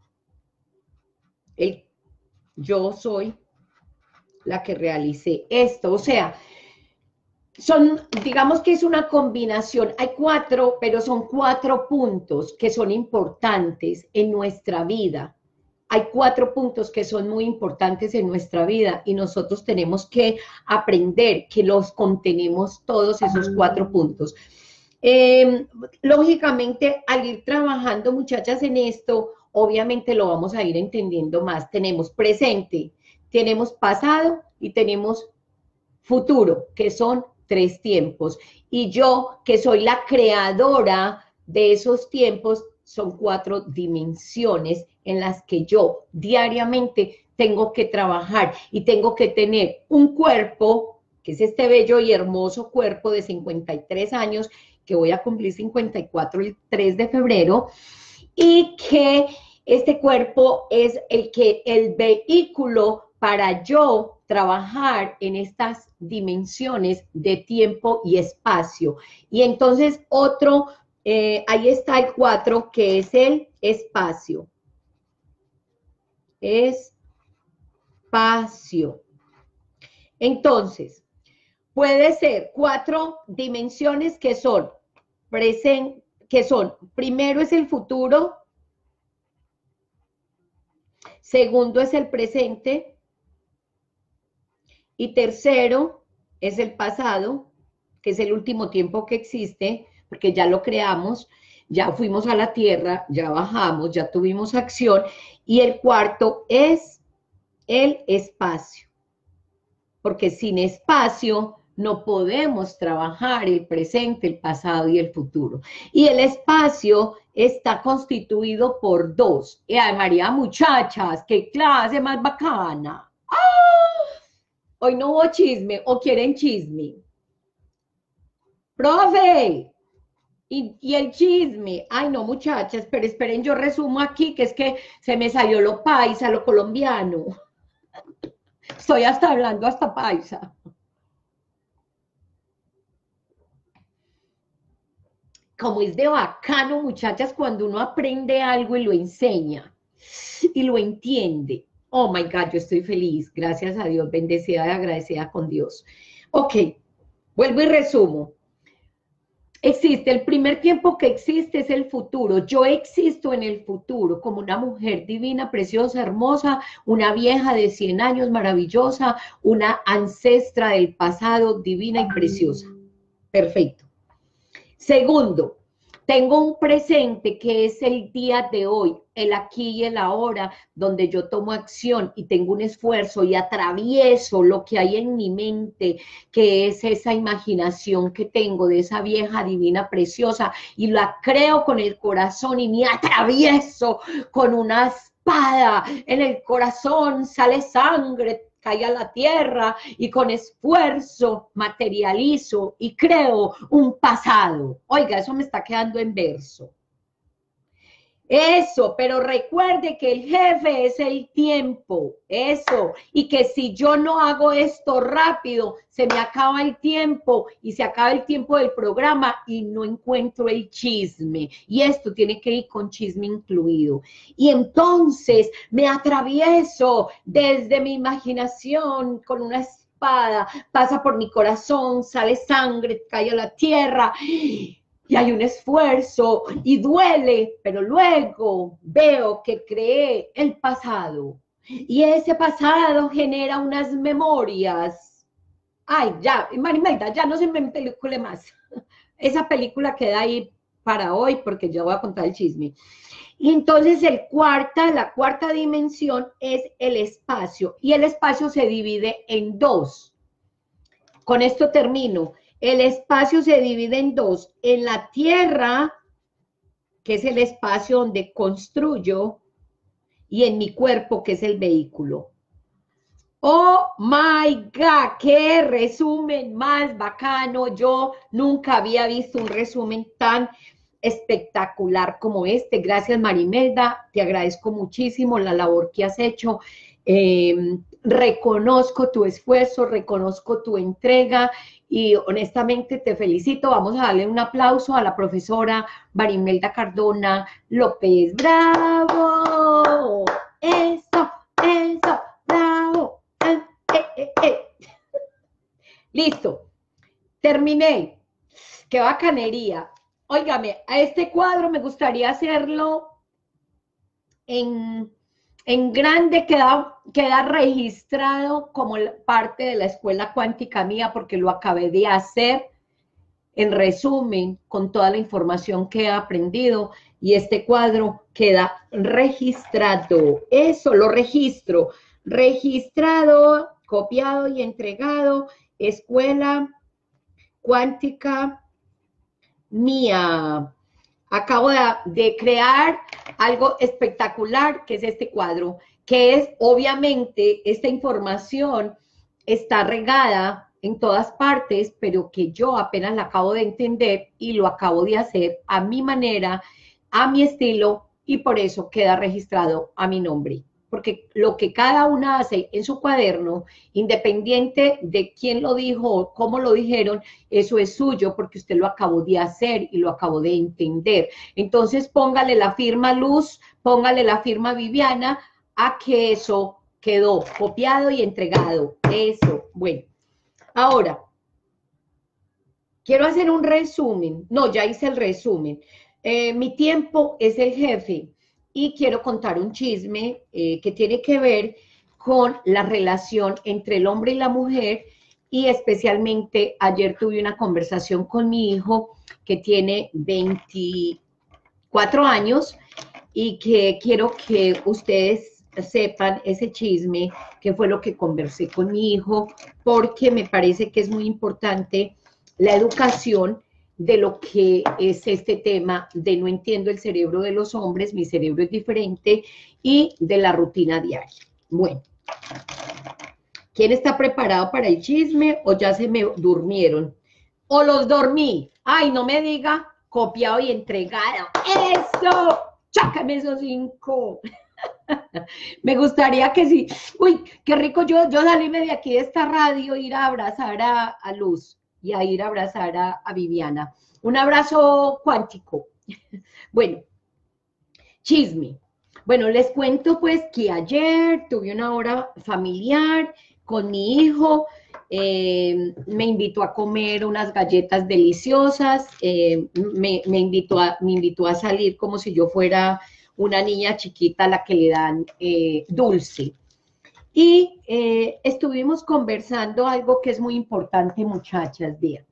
el yo soy la que realicé esto. O sea, son, digamos que es una combinación, hay cuatro, pero son cuatro puntos que son importantes en nuestra vida. Hay cuatro puntos que son muy importantes en nuestra vida y nosotros tenemos que aprender que los contenemos todos esos cuatro puntos. Eh, lógicamente, al ir trabajando, muchachas, en esto, obviamente lo vamos a ir entendiendo más. Tenemos presente, tenemos pasado y tenemos futuro, que son tres tiempos. Y yo, que soy la creadora de esos tiempos, son cuatro dimensiones en las que yo diariamente tengo que trabajar y tengo que tener un cuerpo, que es este bello y hermoso cuerpo de cincuenta y tres años, que voy a cumplir cincuenta y cuatro el tres de febrero, y que este cuerpo es el que el vehículo para yo trabajar en estas dimensiones de tiempo y espacio. Y entonces otro, eh, ahí está el cuatro, que es el espacio. Espacio. Entonces, puede ser cuatro dimensiones que son presente, que son, primero es el futuro, segundo es el presente, y tercero es el pasado, que es el último tiempo que existe, porque ya lo creamos, ya fuimos a la tierra, ya bajamos, ya tuvimos acción, y el cuarto es el espacio, porque sin espacio no podemos trabajar el presente, el pasado y el futuro. Y el espacio está constituido por dos. Y ay, María, muchachas, qué clase más bacana. ¡Ah! Hoy no hubo chisme, o quieren chisme. ¡Profe! Y, y el chisme. Ay, no, muchachas, pero esperen, yo resumo aquí, que es que se me salió lo paisa, lo colombiano. Estoy hasta hablando hasta paisa. Como es de bacano, muchachas, cuando uno aprende algo y lo enseña y lo entiende. Oh my God, yo estoy feliz, gracias a Dios, bendecida y agradecida con Dios. Ok, vuelvo y resumo. Existe, el primer tiempo que existe es el futuro. Yo existo en el futuro como una mujer divina, preciosa, hermosa, una vieja de cien años maravillosa, una ancestra del pasado divina y preciosa. Perfecto. Segundo, tengo un presente que es el día de hoy, el aquí y el ahora, donde yo tomo acción y tengo un esfuerzo y atravieso lo que hay en mi mente, que es esa imaginación que tengo de esa vieja divina preciosa, y la creo con el corazón y me atravieso con una espada en el corazón, sale sangre, cae a la tierra y con esfuerzo materializo y creo un pasado. Oiga, eso me está quedando en verso. Eso, pero recuerde que el jefe es el tiempo, eso, y que si yo no hago esto rápido, se me acaba el tiempo y se acaba el tiempo del programa y no encuentro el chisme, y esto tiene que ir con chisme incluido. Y entonces me atravieso desde mi imaginación con una espada, pasa por mi corazón, sale sangre, cae a la tierra, y hay un esfuerzo y duele, pero luego veo que creé el pasado y ese pasado genera unas memorias. Ay, ya, Marimelda, ya no se me pelicule más. Esa película queda ahí para hoy porque yo voy a contar el chisme. Y entonces el cuarta, la cuarta dimensión es el espacio, y el espacio se divide en dos. Con esto termino. El espacio se divide en dos, en la tierra, que es el espacio donde construyo, y en mi cuerpo, que es el vehículo. Oh my God, qué resumen más bacano. Yo nunca había visto un resumen tan espectacular como este. Gracias, Marimelda. Te agradezco muchísimo la labor que has hecho. Eh, reconozco tu esfuerzo, reconozco tu entrega y honestamente te felicito. Vamos a darle un aplauso a la profesora Marimelda Cardona López. ¡Bravo! Eso, eso, bravo. Eh, eh, eh. Listo, terminé. Qué bacanería. Óigame, a este cuadro me gustaría hacerlo en, en grande, queda, queda registrado como parte de la escuela cuántica mía porque lo acabé de hacer en resumen con toda la información que he aprendido y este cuadro queda registrado. Eso, lo registro. Registrado, copiado y entregado, escuela cuántica mía. Acabo de, de crear algo espectacular, que es este cuadro, que es, obviamente, esta información está regada en todas partes, pero que yo apenas la acabo de entender y lo acabo de hacer a mi manera, a mi estilo, y por eso queda registrado a mi nombre. Porque lo que cada una hace en su cuaderno, independiente de quién lo dijo o cómo lo dijeron, eso es suyo porque usted lo acabó de hacer y lo acabó de entender. Entonces póngale la firma Luz, póngale la firma Viviana a que eso quedó copiado y entregado. Eso, bueno. Ahora, quiero hacer un resumen. No, ya hice el resumen. Eh, mi tiempo es el jefe. Y quiero contar un chisme eh, que tiene que ver con la relación entre el hombre y la mujer y especialmente ayer tuve una conversación con mi hijo que tiene veinticuatro años y que quiero que ustedes sepan ese chisme, que fue lo que conversé con mi hijo, porque me parece que es muy importante la educación de lo que es este tema de no entiendo el cerebro de los hombres, mi cerebro es diferente, y de la rutina diaria. Bueno, ¿quién está preparado para el chisme o ya se me durmieron? O los dormí. Ay, no me diga copiado y entregado. ¡Eso! ¡Chácame esos cinco! Me gustaría que sí. Uy, qué rico yo, yo salirme de aquí de esta radio, ir a abrazar a, a Luz y a ir a abrazar a, a Viviana. Un abrazo cuántico. Bueno, chisme. Bueno, les cuento pues que ayer tuve una hora familiar con mi hijo, eh, me invitó a comer unas galletas deliciosas, eh, me, me, invitó a, me invitó a salir como si yo fuera una niña chiquita a la que le dan eh, dulce. Y eh, estuvimos conversando algo que es muy importante, muchachas, vean.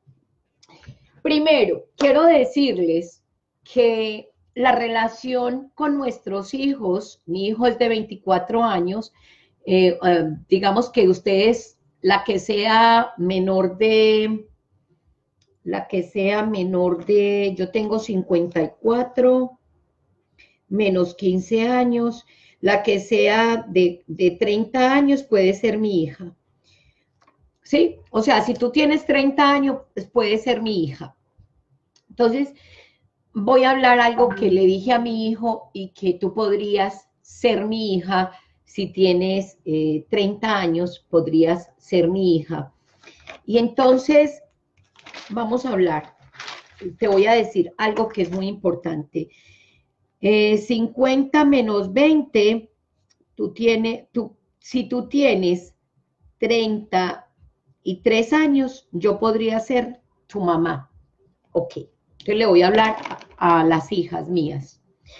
Primero, quiero decirles que la relación con nuestros hijos, mi hijo es de veinticuatro años, eh, eh, digamos que ustedes, la que sea menor de, la que sea menor de, yo tengo cincuenta y cuatro, menos quince años, la que sea de, de treinta años puede ser mi hija. ¿Sí? O sea, si tú tienes treinta años, pues puede ser mi hija. Entonces, voy a hablar algo que le dije a mi hijo y que tú podrías ser mi hija. Si tienes eh, treinta años, podrías ser mi hija. Y entonces, vamos a hablar. Te voy a decir algo que es muy importante. Eh, cincuenta menos veinte, tú tienes, tú, si tú tienes treinta y tres años, yo podría ser tu mamá. Ok, entonces le voy a hablar a, a las hijas mías.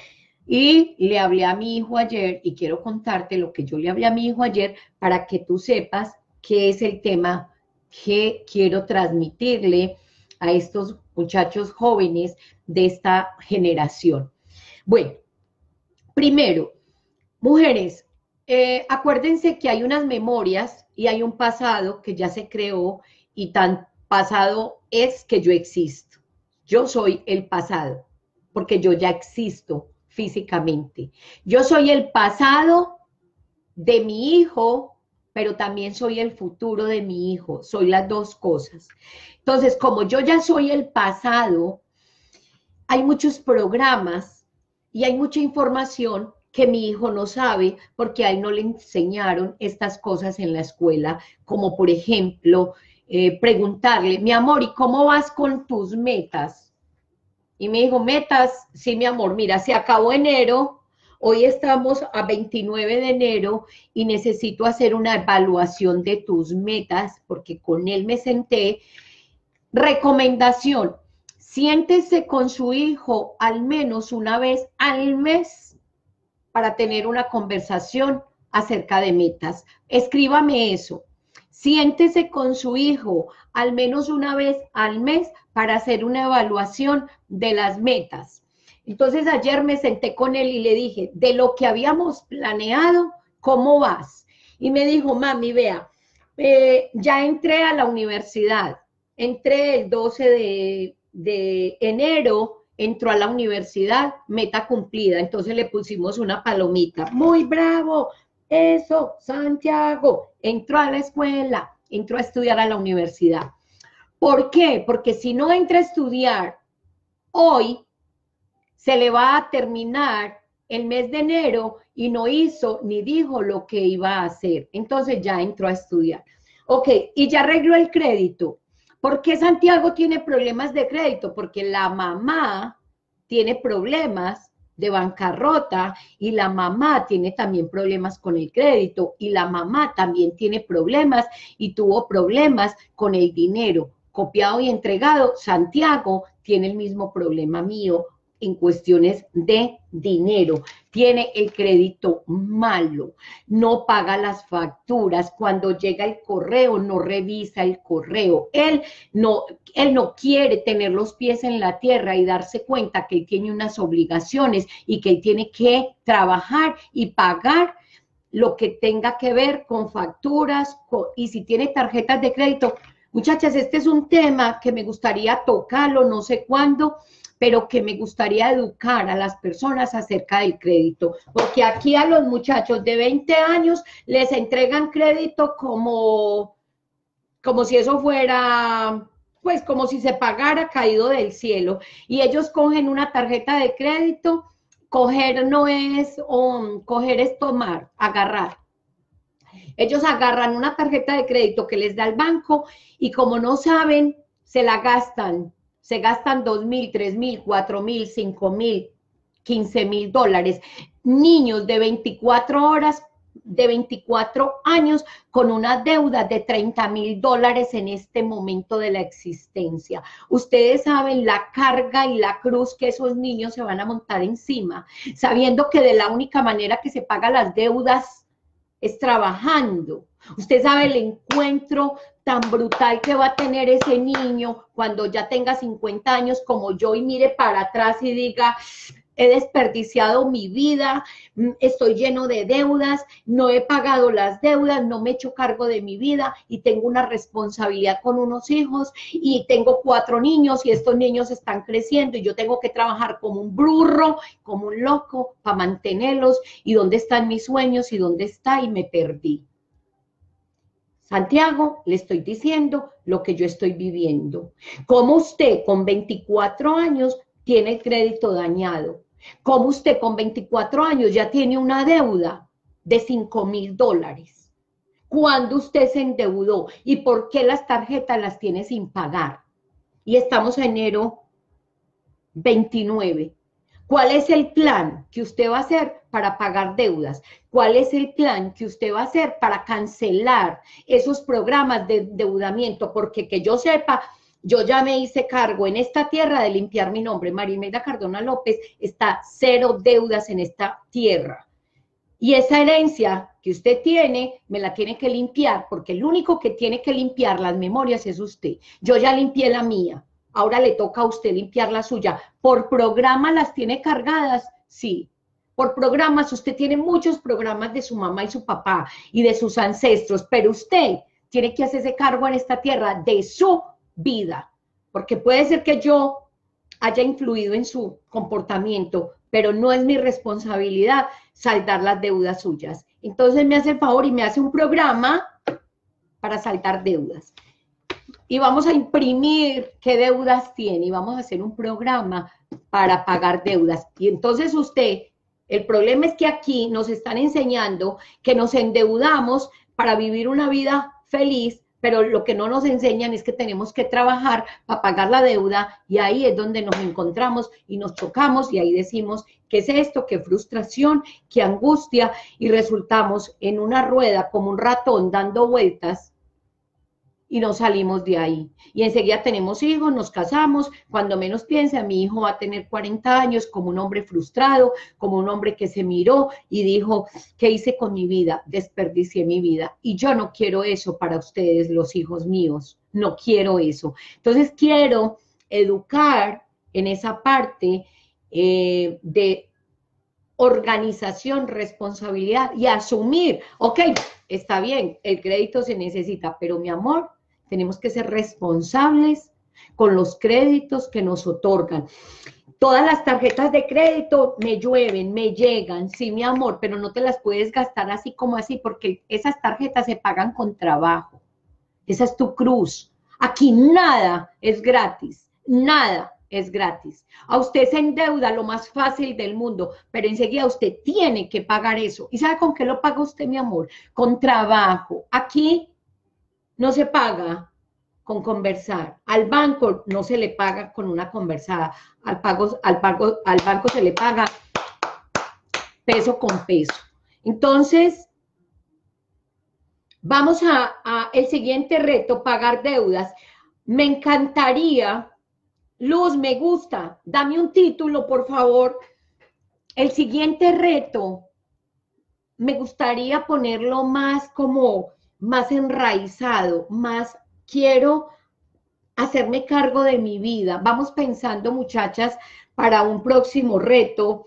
Y le hablé a mi hijo ayer, y quiero contarte lo que yo le hablé a mi hijo ayer, para que tú sepas qué es el tema que quiero transmitirle a estos muchachos jóvenes de esta generación. Bueno, primero, mujeres, eh, acuérdense que hay unas memorias y hay un pasado que ya se creó y tan pasado es que yo existo. Yo soy el pasado, porque yo ya existo físicamente. Yo soy el pasado de mi hijo pero también soy el futuro de mi hijo, soy las dos cosas. Entonces, como yo ya soy el pasado, hay muchos programas y hay mucha información que mi hijo no sabe porque a él no le enseñaron estas cosas en la escuela, como por ejemplo, eh, preguntarle, mi amor, ¿y cómo vas con tus metas? Y me dijo, metas, sí, mi amor, mira, se acabó enero, hoy estamos a veintinueve de enero y necesito hacer una evaluación de tus metas, porque con él me senté. Recomendación, siéntese con su hijo al menos una vez al mes para tener una conversación acerca de metas. Escríbame eso. Siéntese con su hijo al menos una vez al mes para hacer una evaluación de las metas. Entonces ayer me senté con él y le dije, de lo que habíamos planeado, ¿cómo vas? Y me dijo, mami, vea, eh, ya entré a la universidad, entré el doce de, de enero, entró a la universidad, meta cumplida, entonces le pusimos una palomita, muy bravo, eso, Santiago, entró a la escuela, entró a estudiar a la universidad. ¿Por qué? Porque si no entra a estudiar hoy, se le va a terminar el mes de enero y no hizo ni dijo lo que iba a hacer. Entonces ya entró a estudiar. Ok, y ya arregló el crédito. ¿Por qué Santiago tiene problemas de crédito? Porque la mamá tiene problemas de bancarrota y la mamá tiene también problemas con el crédito y la mamá también tiene problemas y tuvo problemas con el dinero. Copiado y entregado, Santiago tiene el mismo problema mío en cuestiones de dinero, tiene el crédito malo, no paga las facturas, cuando llega el correo no revisa el correo, él no, él no quiere tener los pies en la tierra y darse cuenta que él tiene unas obligaciones y que él tiene que trabajar y pagar lo que tenga que ver con facturas, con, y si tiene tarjetas de crédito. Muchachas, este es un tema que me gustaría tocarlo, no sé cuándo, pero que me gustaría educar a las personas acerca del crédito, porque aquí a los muchachos de veinte años les entregan crédito como, como si eso fuera, pues como si se pagara caído del cielo, y ellos cogen una tarjeta de crédito, coger no es, um, coger es tomar, agarrar. Ellos agarran una tarjeta de crédito que les da el banco y como no saben, se la gastan. Se gastan dos mil, tres mil, cuatro mil, cinco mil, quince mil dólares. Niños de veinticuatro horas, de veinticuatro años, con una deuda de treinta mil dólares en este momento de la existencia. Ustedes saben la carga y la cruz que esos niños se van a montar encima, sabiendo que de la única manera que se pagan las deudas es trabajando. Usted sabe el encuentro tan brutal que va a tener ese niño cuando ya tenga cincuenta años como yo y mire para atrás y diga, he desperdiciado mi vida, estoy lleno de deudas, no he pagado las deudas, no me he hecho cargo de mi vida y tengo una responsabilidad con unos hijos y tengo cuatro niños y estos niños están creciendo y yo tengo que trabajar como un burro, como un loco para mantenerlos y dónde están mis sueños y dónde está y me perdí. Santiago, le estoy diciendo lo que yo estoy viviendo. Como usted con veinticuatro años tiene el crédito dañado. Como usted con veinticuatro años ya tiene una deuda de cinco mil dólares. ¿Cuándo usted se endeudó? ¿Y por qué las tarjetas las tiene sin pagar? Y estamos en enero veintinueve. ¿Cuál es el plan que usted va a hacer para pagar deudas? ¿Cuál es el plan que usted va a hacer para cancelar esos programas de endeudamiento? Porque que yo sepa, yo ya me hice cargo en esta tierra de limpiar mi nombre. María Imelda Cardona López está cero deudas en esta tierra. Y esa herencia que usted tiene, me la tiene que limpiar, porque el único que tiene que limpiar las memorias es usted. Yo ya limpié la mía. Ahora le toca a usted limpiar la suya. ¿Por programa las tiene cargadas? Sí. Por programas, usted tiene muchos programas de su mamá y su papá y de sus ancestros, pero usted tiene que hacerse cargo en esta tierra de su vida, porque puede ser que yo haya influido en su comportamiento, pero no es mi responsabilidad saldar las deudas suyas. Entonces me hace el favor y me hace un programa para saldar deudas. Y vamos a imprimir qué deudas tiene y vamos a hacer un programa para pagar deudas. Y entonces usted, el problema es que aquí nos están enseñando que nos endeudamos para vivir una vida feliz, pero lo que no nos enseñan es que tenemos que trabajar para pagar la deuda y ahí es donde nos encontramos y nos chocamos y ahí decimos, ¿qué es esto? ¿Qué frustración? ¿Qué angustia? Y resultamos en una rueda como un ratón dando vueltas y no salimos de ahí. Y enseguida tenemos hijos, nos casamos, cuando menos piense, mi hijo va a tener cuarenta años como un hombre frustrado, como un hombre que se miró y dijo, ¿qué hice con mi vida? Desperdicié mi vida. Y yo no quiero eso para ustedes, los hijos míos, no quiero eso. Entonces quiero educar en esa parte eh, de organización, responsabilidad y asumir, ok, está bien, el crédito se necesita, pero mi amor, tenemos que ser responsables con los créditos que nos otorgan. Todas las tarjetas de crédito me llueven, me llegan, sí, mi amor, pero no te las puedes gastar así como así, porque esas tarjetas se pagan con trabajo. Esa es tu cruz. Aquí nada es gratis, nada es gratis. A usted se endeuda lo más fácil del mundo, pero enseguida usted tiene que pagar eso. ¿Y sabe con qué lo paga usted, mi amor? Con trabajo. Aquí no se paga con conversar. Al banco no se le paga con una conversada. Al, pago, al, pago, al banco se le paga peso con peso. Entonces, vamos a, a el siguiente reto, pagar deudas. Me encantaría, Luz, me gusta, dame un título, por favor. El siguiente reto, me gustaría ponerlo más como, más enraizado, más quiero hacerme cargo de mi vida. Vamos pensando, muchachas, para un próximo reto.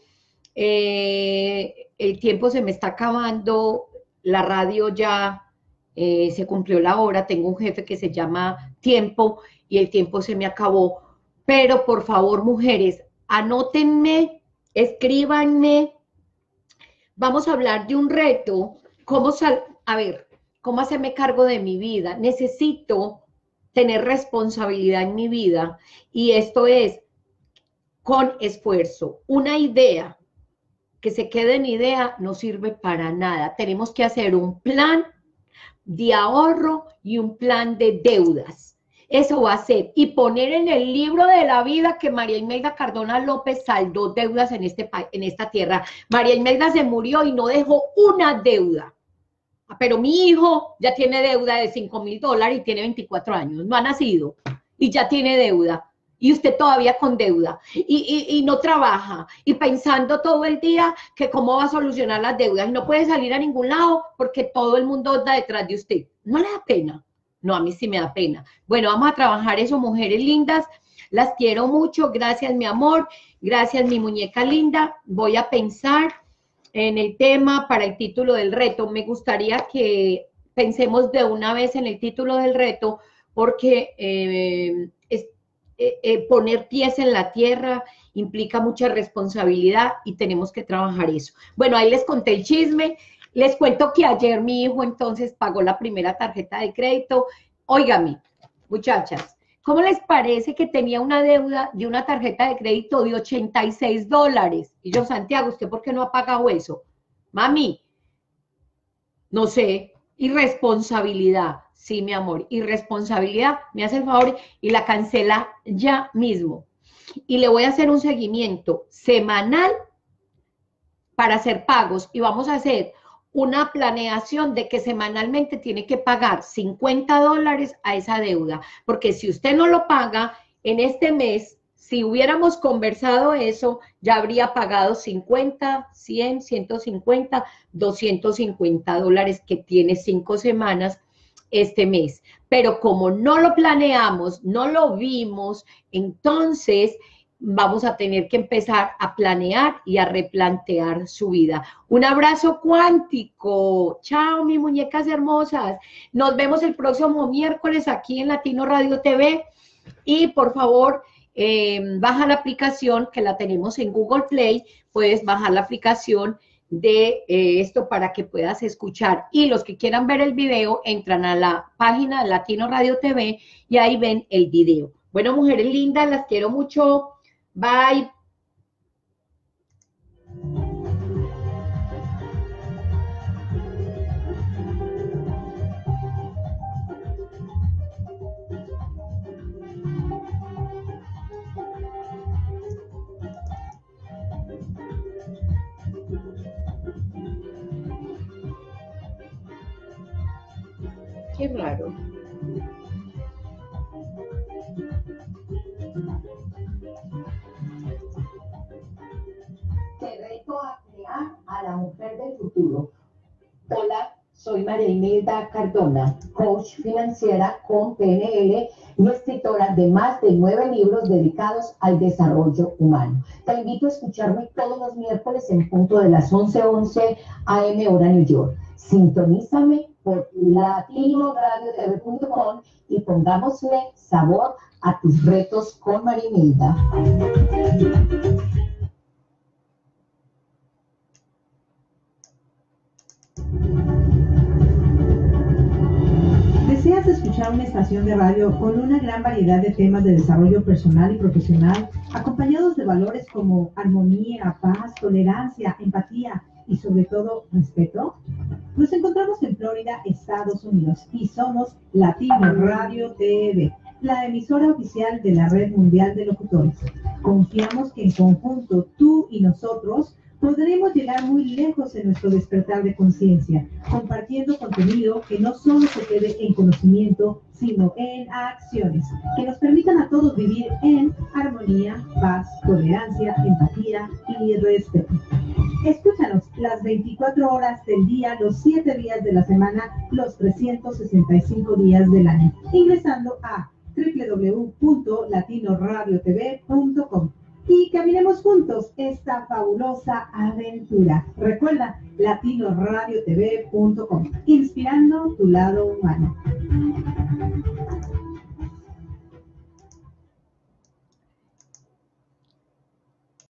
Eh, el tiempo se me está acabando, la radio ya eh, se cumplió la hora, tengo un jefe que se llama Tiempo y el tiempo se me acabó. Pero por favor, mujeres, anótenme, escríbanme. Vamos a hablar de un reto, cómo sal, a ver, cómo hacerme cargo de mi vida. Necesito tener responsabilidad en mi vida y esto es con esfuerzo. Una idea que se quede en idea no sirve para nada. Tenemos que hacer un plan de ahorro y un plan de deudas. Eso va a ser, y poner en el libro de la vida que María Imelda Cardona López saldó deudas en, este, en esta tierra. María Imelda se murió y no dejó una deuda. Pero mi hijo ya tiene deuda de cinco mil dólares y tiene veinticuatro años, no ha nacido y ya tiene deuda. Y usted todavía con deuda y, y, y no trabaja y pensando todo el día que cómo va a solucionar las deudas y no puede salir a ningún lado porque todo el mundo anda detrás de usted. ¿No le da pena? No, a mí sí me da pena. Bueno, vamos a trabajar eso, mujeres lindas. Las quiero mucho. Gracias, mi amor. Gracias, mi muñeca linda. Voy a pensar en el tema para el título del reto. Me gustaría que pensemos de una vez en el título del reto porque eh, es, eh, eh, poner pies en la tierra implica mucha responsabilidad y tenemos que trabajar eso. Bueno, ahí les conté el chisme. Les cuento que ayer mi hijo entonces pagó la primera tarjeta de crédito. Óigame, muchachas, ¿cómo les parece que tenía una deuda de una tarjeta de crédito de ochenta y seis dólares? Y yo, Santiago, ¿usted por qué no ha pagado eso? Mami, no sé, irresponsabilidad. Sí, mi amor, irresponsabilidad. Me hace el favor y la cancela ya mismo. Y le voy a hacer un seguimiento semanal para hacer pagos y vamos a hacer una planeación de que semanalmente tiene que pagar cincuenta dólares a esa deuda, porque si usted no lo paga en este mes, si hubiéramos conversado eso, ya habría pagado cincuenta, cien, ciento cincuenta, doscientos cincuenta dólares que tiene cinco semanas este mes. Pero como no lo planeamos, no lo vimos, entonces vamos a tener que empezar a planear y a replantear su vida. Un abrazo cuántico. Chao, mis muñecas hermosas. Nos vemos el próximo miércoles aquí en Latino Radio T V. Y por favor, eh, baja la aplicación que la tenemos en Google Play. Puedes bajar la aplicación de eh, esto para que puedas escuchar. Y los que quieran ver el video, entran a la página de Latino Radio T V y ahí ven el video. Bueno, mujeres lindas, las quiero mucho. Bye. Qué raro. Te reto a crear a la mujer del futuro. Hola, soy María Imelda Cardona, coach financiera con P N L y escritora de más de nueve libros dedicados al desarrollo humano. Te invito a escucharme todos los miércoles en punto de las once once a eme hora New York. Sintonízame por latino radio t v punto com y pongámosle sabor a tus retos con María Imelda. ¿Deseas escuchar una estación de radio con una gran variedad de temas de desarrollo personal y profesional, acompañados de valores como armonía, paz, tolerancia, empatía y sobre todo respeto? Nos encontramos en Florida, Estados Unidos, y somos Latino Radio T V, la emisora oficial de la Red Mundial de Locutores. Confiamos que en conjunto tú y nosotros podremos llegar muy lejos en nuestro despertar de conciencia, compartiendo contenido que no solo se quede en conocimiento, sino en acciones, que nos permitan a todos vivir en armonía, paz, tolerancia, empatía y respeto. Escúchanos las veinticuatro horas del día, los siete días de la semana, los trescientos sesenta y cinco días del año, ingresando a doble u doble u doble u punto latino radio t v punto com. Y caminemos juntos esta fabulosa aventura. Recuerda, latino radio t v punto com, inspirando tu lado humano.